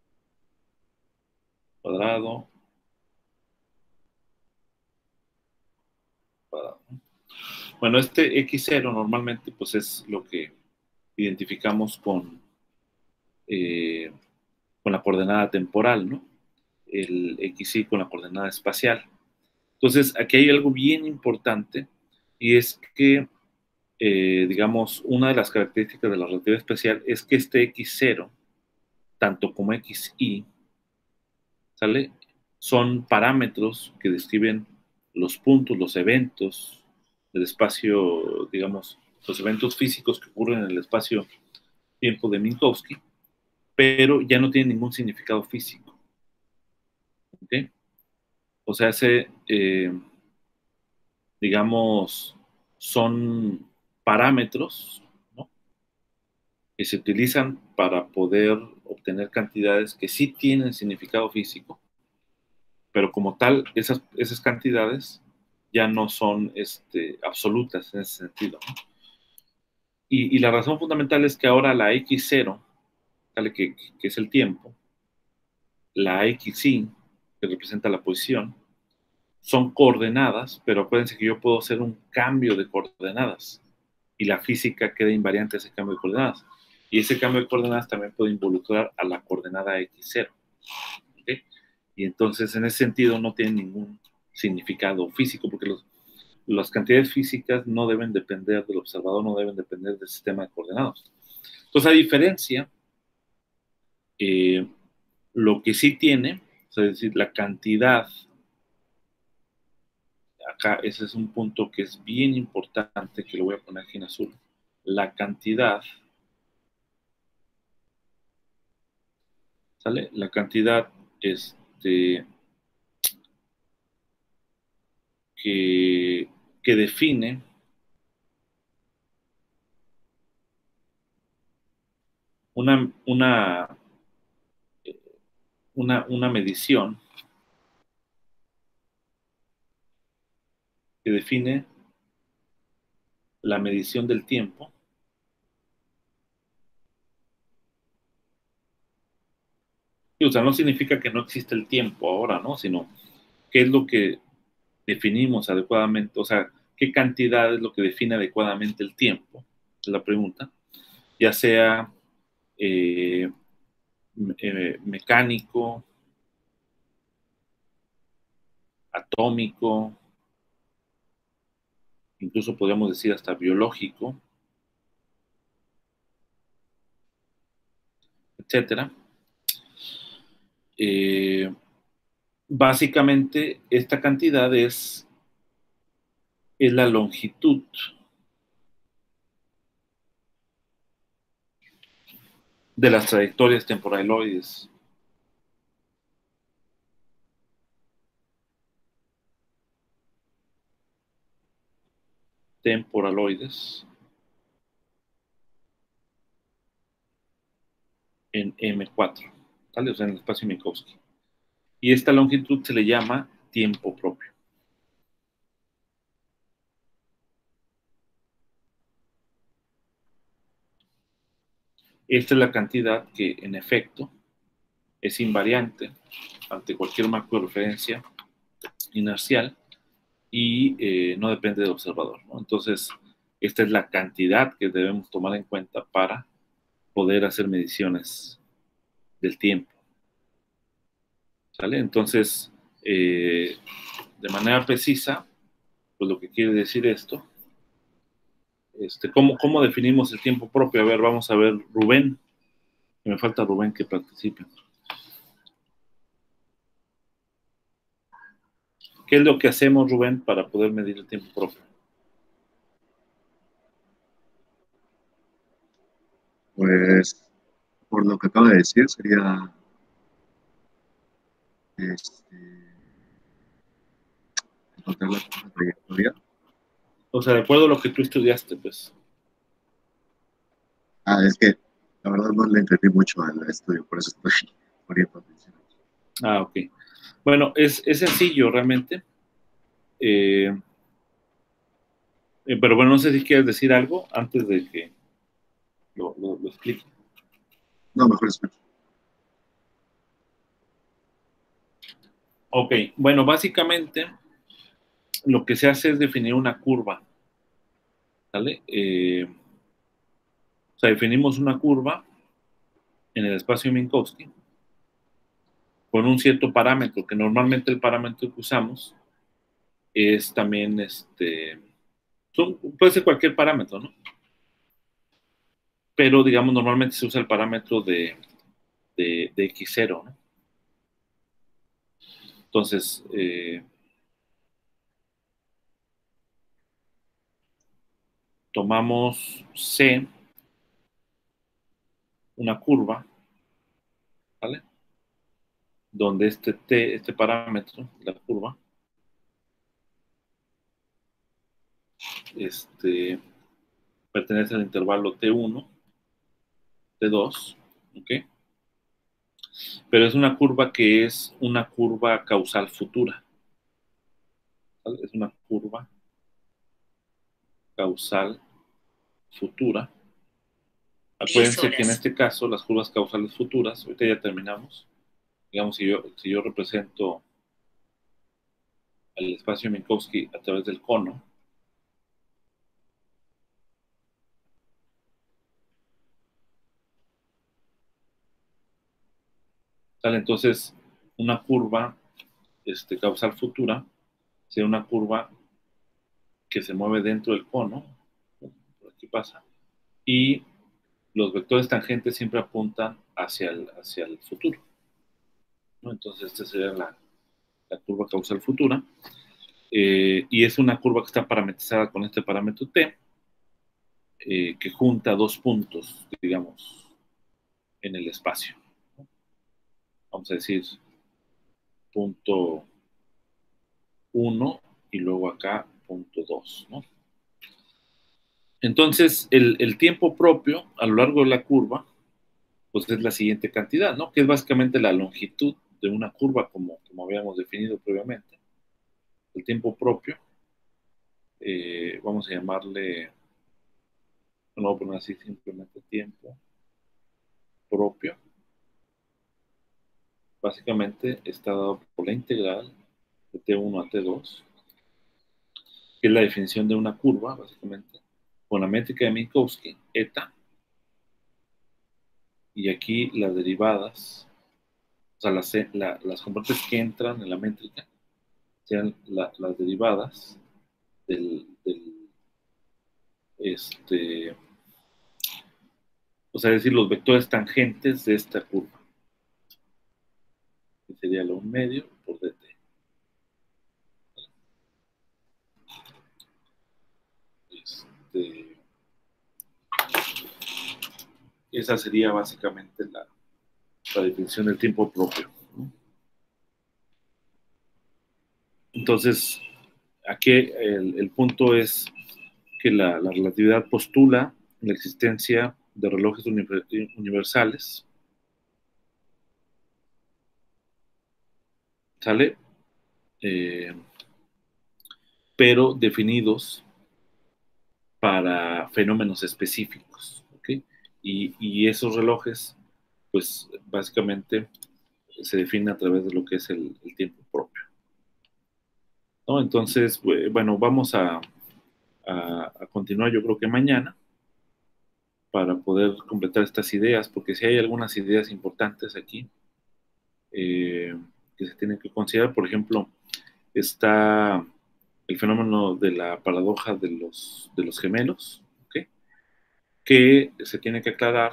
cuadrado, cuadrado. Bueno, este equis cero normalmente pues es lo que identificamos con, eh, con la coordenada temporal, ¿no? El equis y con la coordenada espacial. Entonces, aquí hay algo bien importante y es que, eh, digamos, una de las características de la relatividad especial es que este equis cero, tanto como equis y, ¿sale? Son parámetros que describen los puntos, los eventos del espacio, digamos, los eventos físicos que ocurren en el espacio-tiempo de Minkowski, pero ya no tienen ningún significado físico. ¿Okay? O sea, se, eh, digamos, son parámetros, ¿no? Que se utilizan para poder obtener cantidades que sí tienen significado físico, pero como tal, esas, esas cantidades ya no son este, absolutas en ese sentido, ¿no? Y, y, la razón fundamental es que ahora la equis cero, ¿vale? que, que es el tiempo, la equis y, que representa la posición, son coordenadas, pero acuérdense que yo puedo hacer un cambio de coordenadas y la física queda invariante a ese cambio de coordenadas. Y ese cambio de coordenadas también puede involucrar a la coordenada equis cero. ¿Okay? Y entonces, en ese sentido, no tiene ningún significado físico, porque los, las cantidades físicas no deben depender del observador, no deben depender del sistema de coordenadas. Entonces, a diferencia, eh, lo que sí tiene, o sea, es decir, la cantidad, acá ese es un punto que es bien importante, que lo voy a poner aquí en azul, la cantidad, ¿sale? La cantidad, este, que, que define una, una, una, una medición que define la medición del tiempo. Y, o sea, no significa que no existe el tiempo ahora, ¿no? Sino qué es lo que definimos adecuadamente, o sea, qué cantidad es lo que define adecuadamente el tiempo, es la pregunta, ya sea eh, eh, mecánico, atómico, incluso podríamos decir hasta biológico. etcétera. Eh, básicamente, esta cantidad es, es la longitud de las trayectorias temporaloides. Temporaloides en eme cuatro, ¿vale? O sea, en el espacio Minkowski. Y esta longitud se le llama tiempo propio. Esta es la cantidad que, en efecto, es invariante ante cualquier marco de referencia inercial y eh, no depende del observador, ¿no? Entonces, esta es la cantidad que debemos tomar en cuenta para poder hacer mediciones del tiempo. ¿Sale? Entonces, eh, de manera precisa, pues lo que quiere decir esto, este, ¿cómo, ¿cómo definimos el tiempo propio? A ver, vamos a ver, Rubén, que me falta Rubén que participe. ¿Qué es lo que hacemos, Rubén, para poder medir el tiempo propio? Pues, por lo que acaba de decir, sería este, encontrar la trayectoria. O sea, de acuerdo a lo que tú estudiaste, pues. Ah, es que la verdad no le entendí mucho al estudio, por eso estoy poniendo atención. Ah, ok. Bueno, es, es sencillo realmente. Eh, eh, pero bueno, no sé si quieres decir algo antes de que lo, lo, lo explique. No, mejor escucho. Ok, bueno, básicamente lo que se hace es definir una curva, ¿vale? Eh, o sea, definimos una curva en el espacio Minkowski con un cierto parámetro, que normalmente el parámetro que usamos es también, este, son, puede ser cualquier parámetro, ¿no? Pero, digamos, normalmente se usa el parámetro de, de, de equis cero, ¿no? Entonces, eh, tomamos C, una curva, ¿vale? Donde este T, este parámetro, la curva, este, pertenece al intervalo T uno, T dos, ¿ok? Pero es una curva que es una curva causal futura, ¿vale? Es una curva causal futura. Acuérdense que en este caso las curvas causales futuras, ahorita ya terminamos, digamos, si yo, si yo represento el espacio Minkowski a través del cono, ¿sale? Entonces, una curva este, causal futura sería una curva que se mueve dentro del cono, por aquí pasa, y los vectores tangentes siempre apuntan hacia el, hacia el futuro, ¿no? Entonces, esta sería la, la curva causal futura, eh, y es una curva que está parametrizada con este parámetro T, eh, que junta dos puntos, digamos, en el espacio. Vamos a decir punto uno y luego acá punto dos, ¿no? Entonces, el, el tiempo propio a lo largo de la curva, pues es la siguiente cantidad, ¿no? Que es básicamente la longitud de una curva como, como habíamos definido previamente. El tiempo propio, eh, vamos a llamarle, no lo voy a poner así, simplemente tiempo propio. Básicamente está dado por la integral de T uno a T dos, que es la definición de una curva, básicamente, con la métrica de Minkowski, eta, y aquí las derivadas, o sea, las, la, las componentes que entran en la métrica, sean la, las derivadas del, del, este, O sea, es decir, los vectores tangentes de esta curva. Que sería lo un medio por dt. Este, esa sería básicamente la, la definición del tiempo propio, ¿no? Entonces, aquí el, el punto es que la, la relatividad postula la existencia de relojes universales, ¿sale? Eh, pero definidos para fenómenos específicos, ¿ok? Y, y esos relojes, pues básicamente se definen a través de lo que es el, el tiempo propio, ¿no? Entonces, bueno, vamos a, a, a continuar yo creo que mañana para poder completar estas ideas, porque si hay algunas ideas importantes aquí eh, que se tienen que considerar. Por ejemplo, está el fenómeno de la paradoja de los, de los gemelos, ¿okay? Que se tiene que aclarar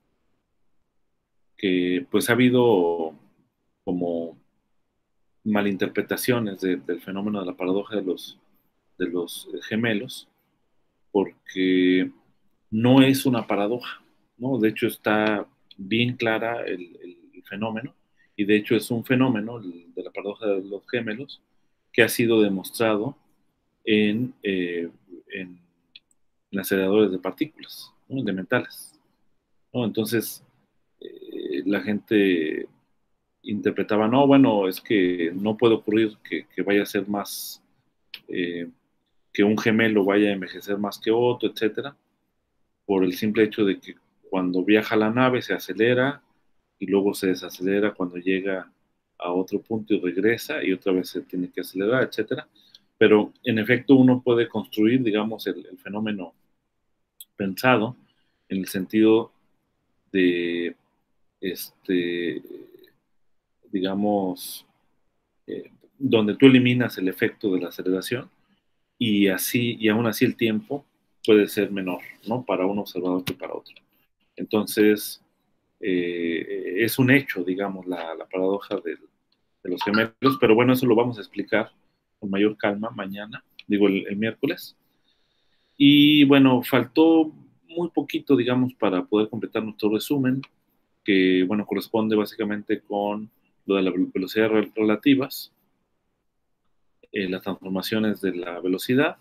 que pues ha habido como malinterpretaciones de, del fenómeno de la paradoja de los, de los gemelos, porque no es una paradoja, ¿no? De hecho está bien clara el, el, el fenómeno, y de hecho es un fenómeno el, de la paradoja de los gemelos que ha sido demostrado en, eh, en, en aceleradores de partículas, ¿no? Elementales, ¿no? Entonces, eh, la gente interpretaba, no, bueno, es que no puede ocurrir que, que vaya a ser más, eh, que un gemelo vaya a envejecer más que otro, etcétera, por el simple hecho de que cuando viaja la nave se acelera y luego se desacelera cuando llega a otro punto y regresa y otra vez se tiene que acelerar, etcétera. Pero en efecto uno puede construir, digamos, el, el fenómeno pensado en el sentido de, este, digamos, eh, donde tú eliminas el efecto de la aceleración y así, y aún así el tiempo puede ser menor, ¿no? Para un observador que para otro. Entonces, eh, es un hecho, digamos, la, la paradoja de, de los gemelos, pero bueno, eso lo vamos a explicar con mayor calma mañana, digo, el, el miércoles. Y bueno, faltó muy poquito, digamos, para poder completar nuestro resumen, que, bueno, corresponde básicamente con lo de las velocidades relativas, eh, las transformaciones de la velocidad,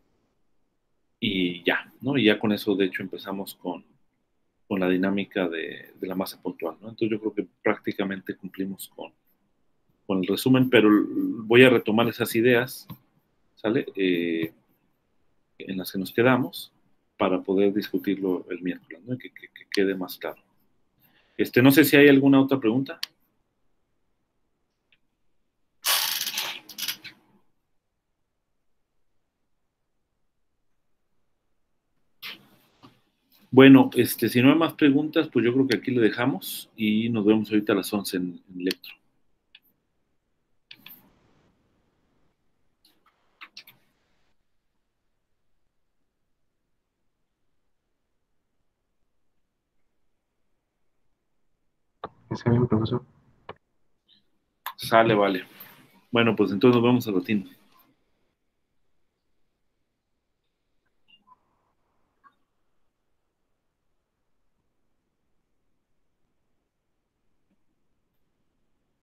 y ya, ¿no? Y ya con eso, de hecho, empezamos con, con la dinámica de, de la masa puntual, ¿no? Entonces yo creo que prácticamente cumplimos con, con el resumen, pero voy a retomar esas ideas, ¿sale? Eh, en las que nos quedamos para poder discutirlo el miércoles, ¿no? Que, que, que quede más claro. Este, no sé si hay alguna otra pregunta. Bueno, este, si no hay más preguntas, pues yo creo que aquí le dejamos y nos vemos ahorita a las once en, en Electro. Está bien, profesor. Sale, vale. Bueno, pues entonces nos vemos al ratito.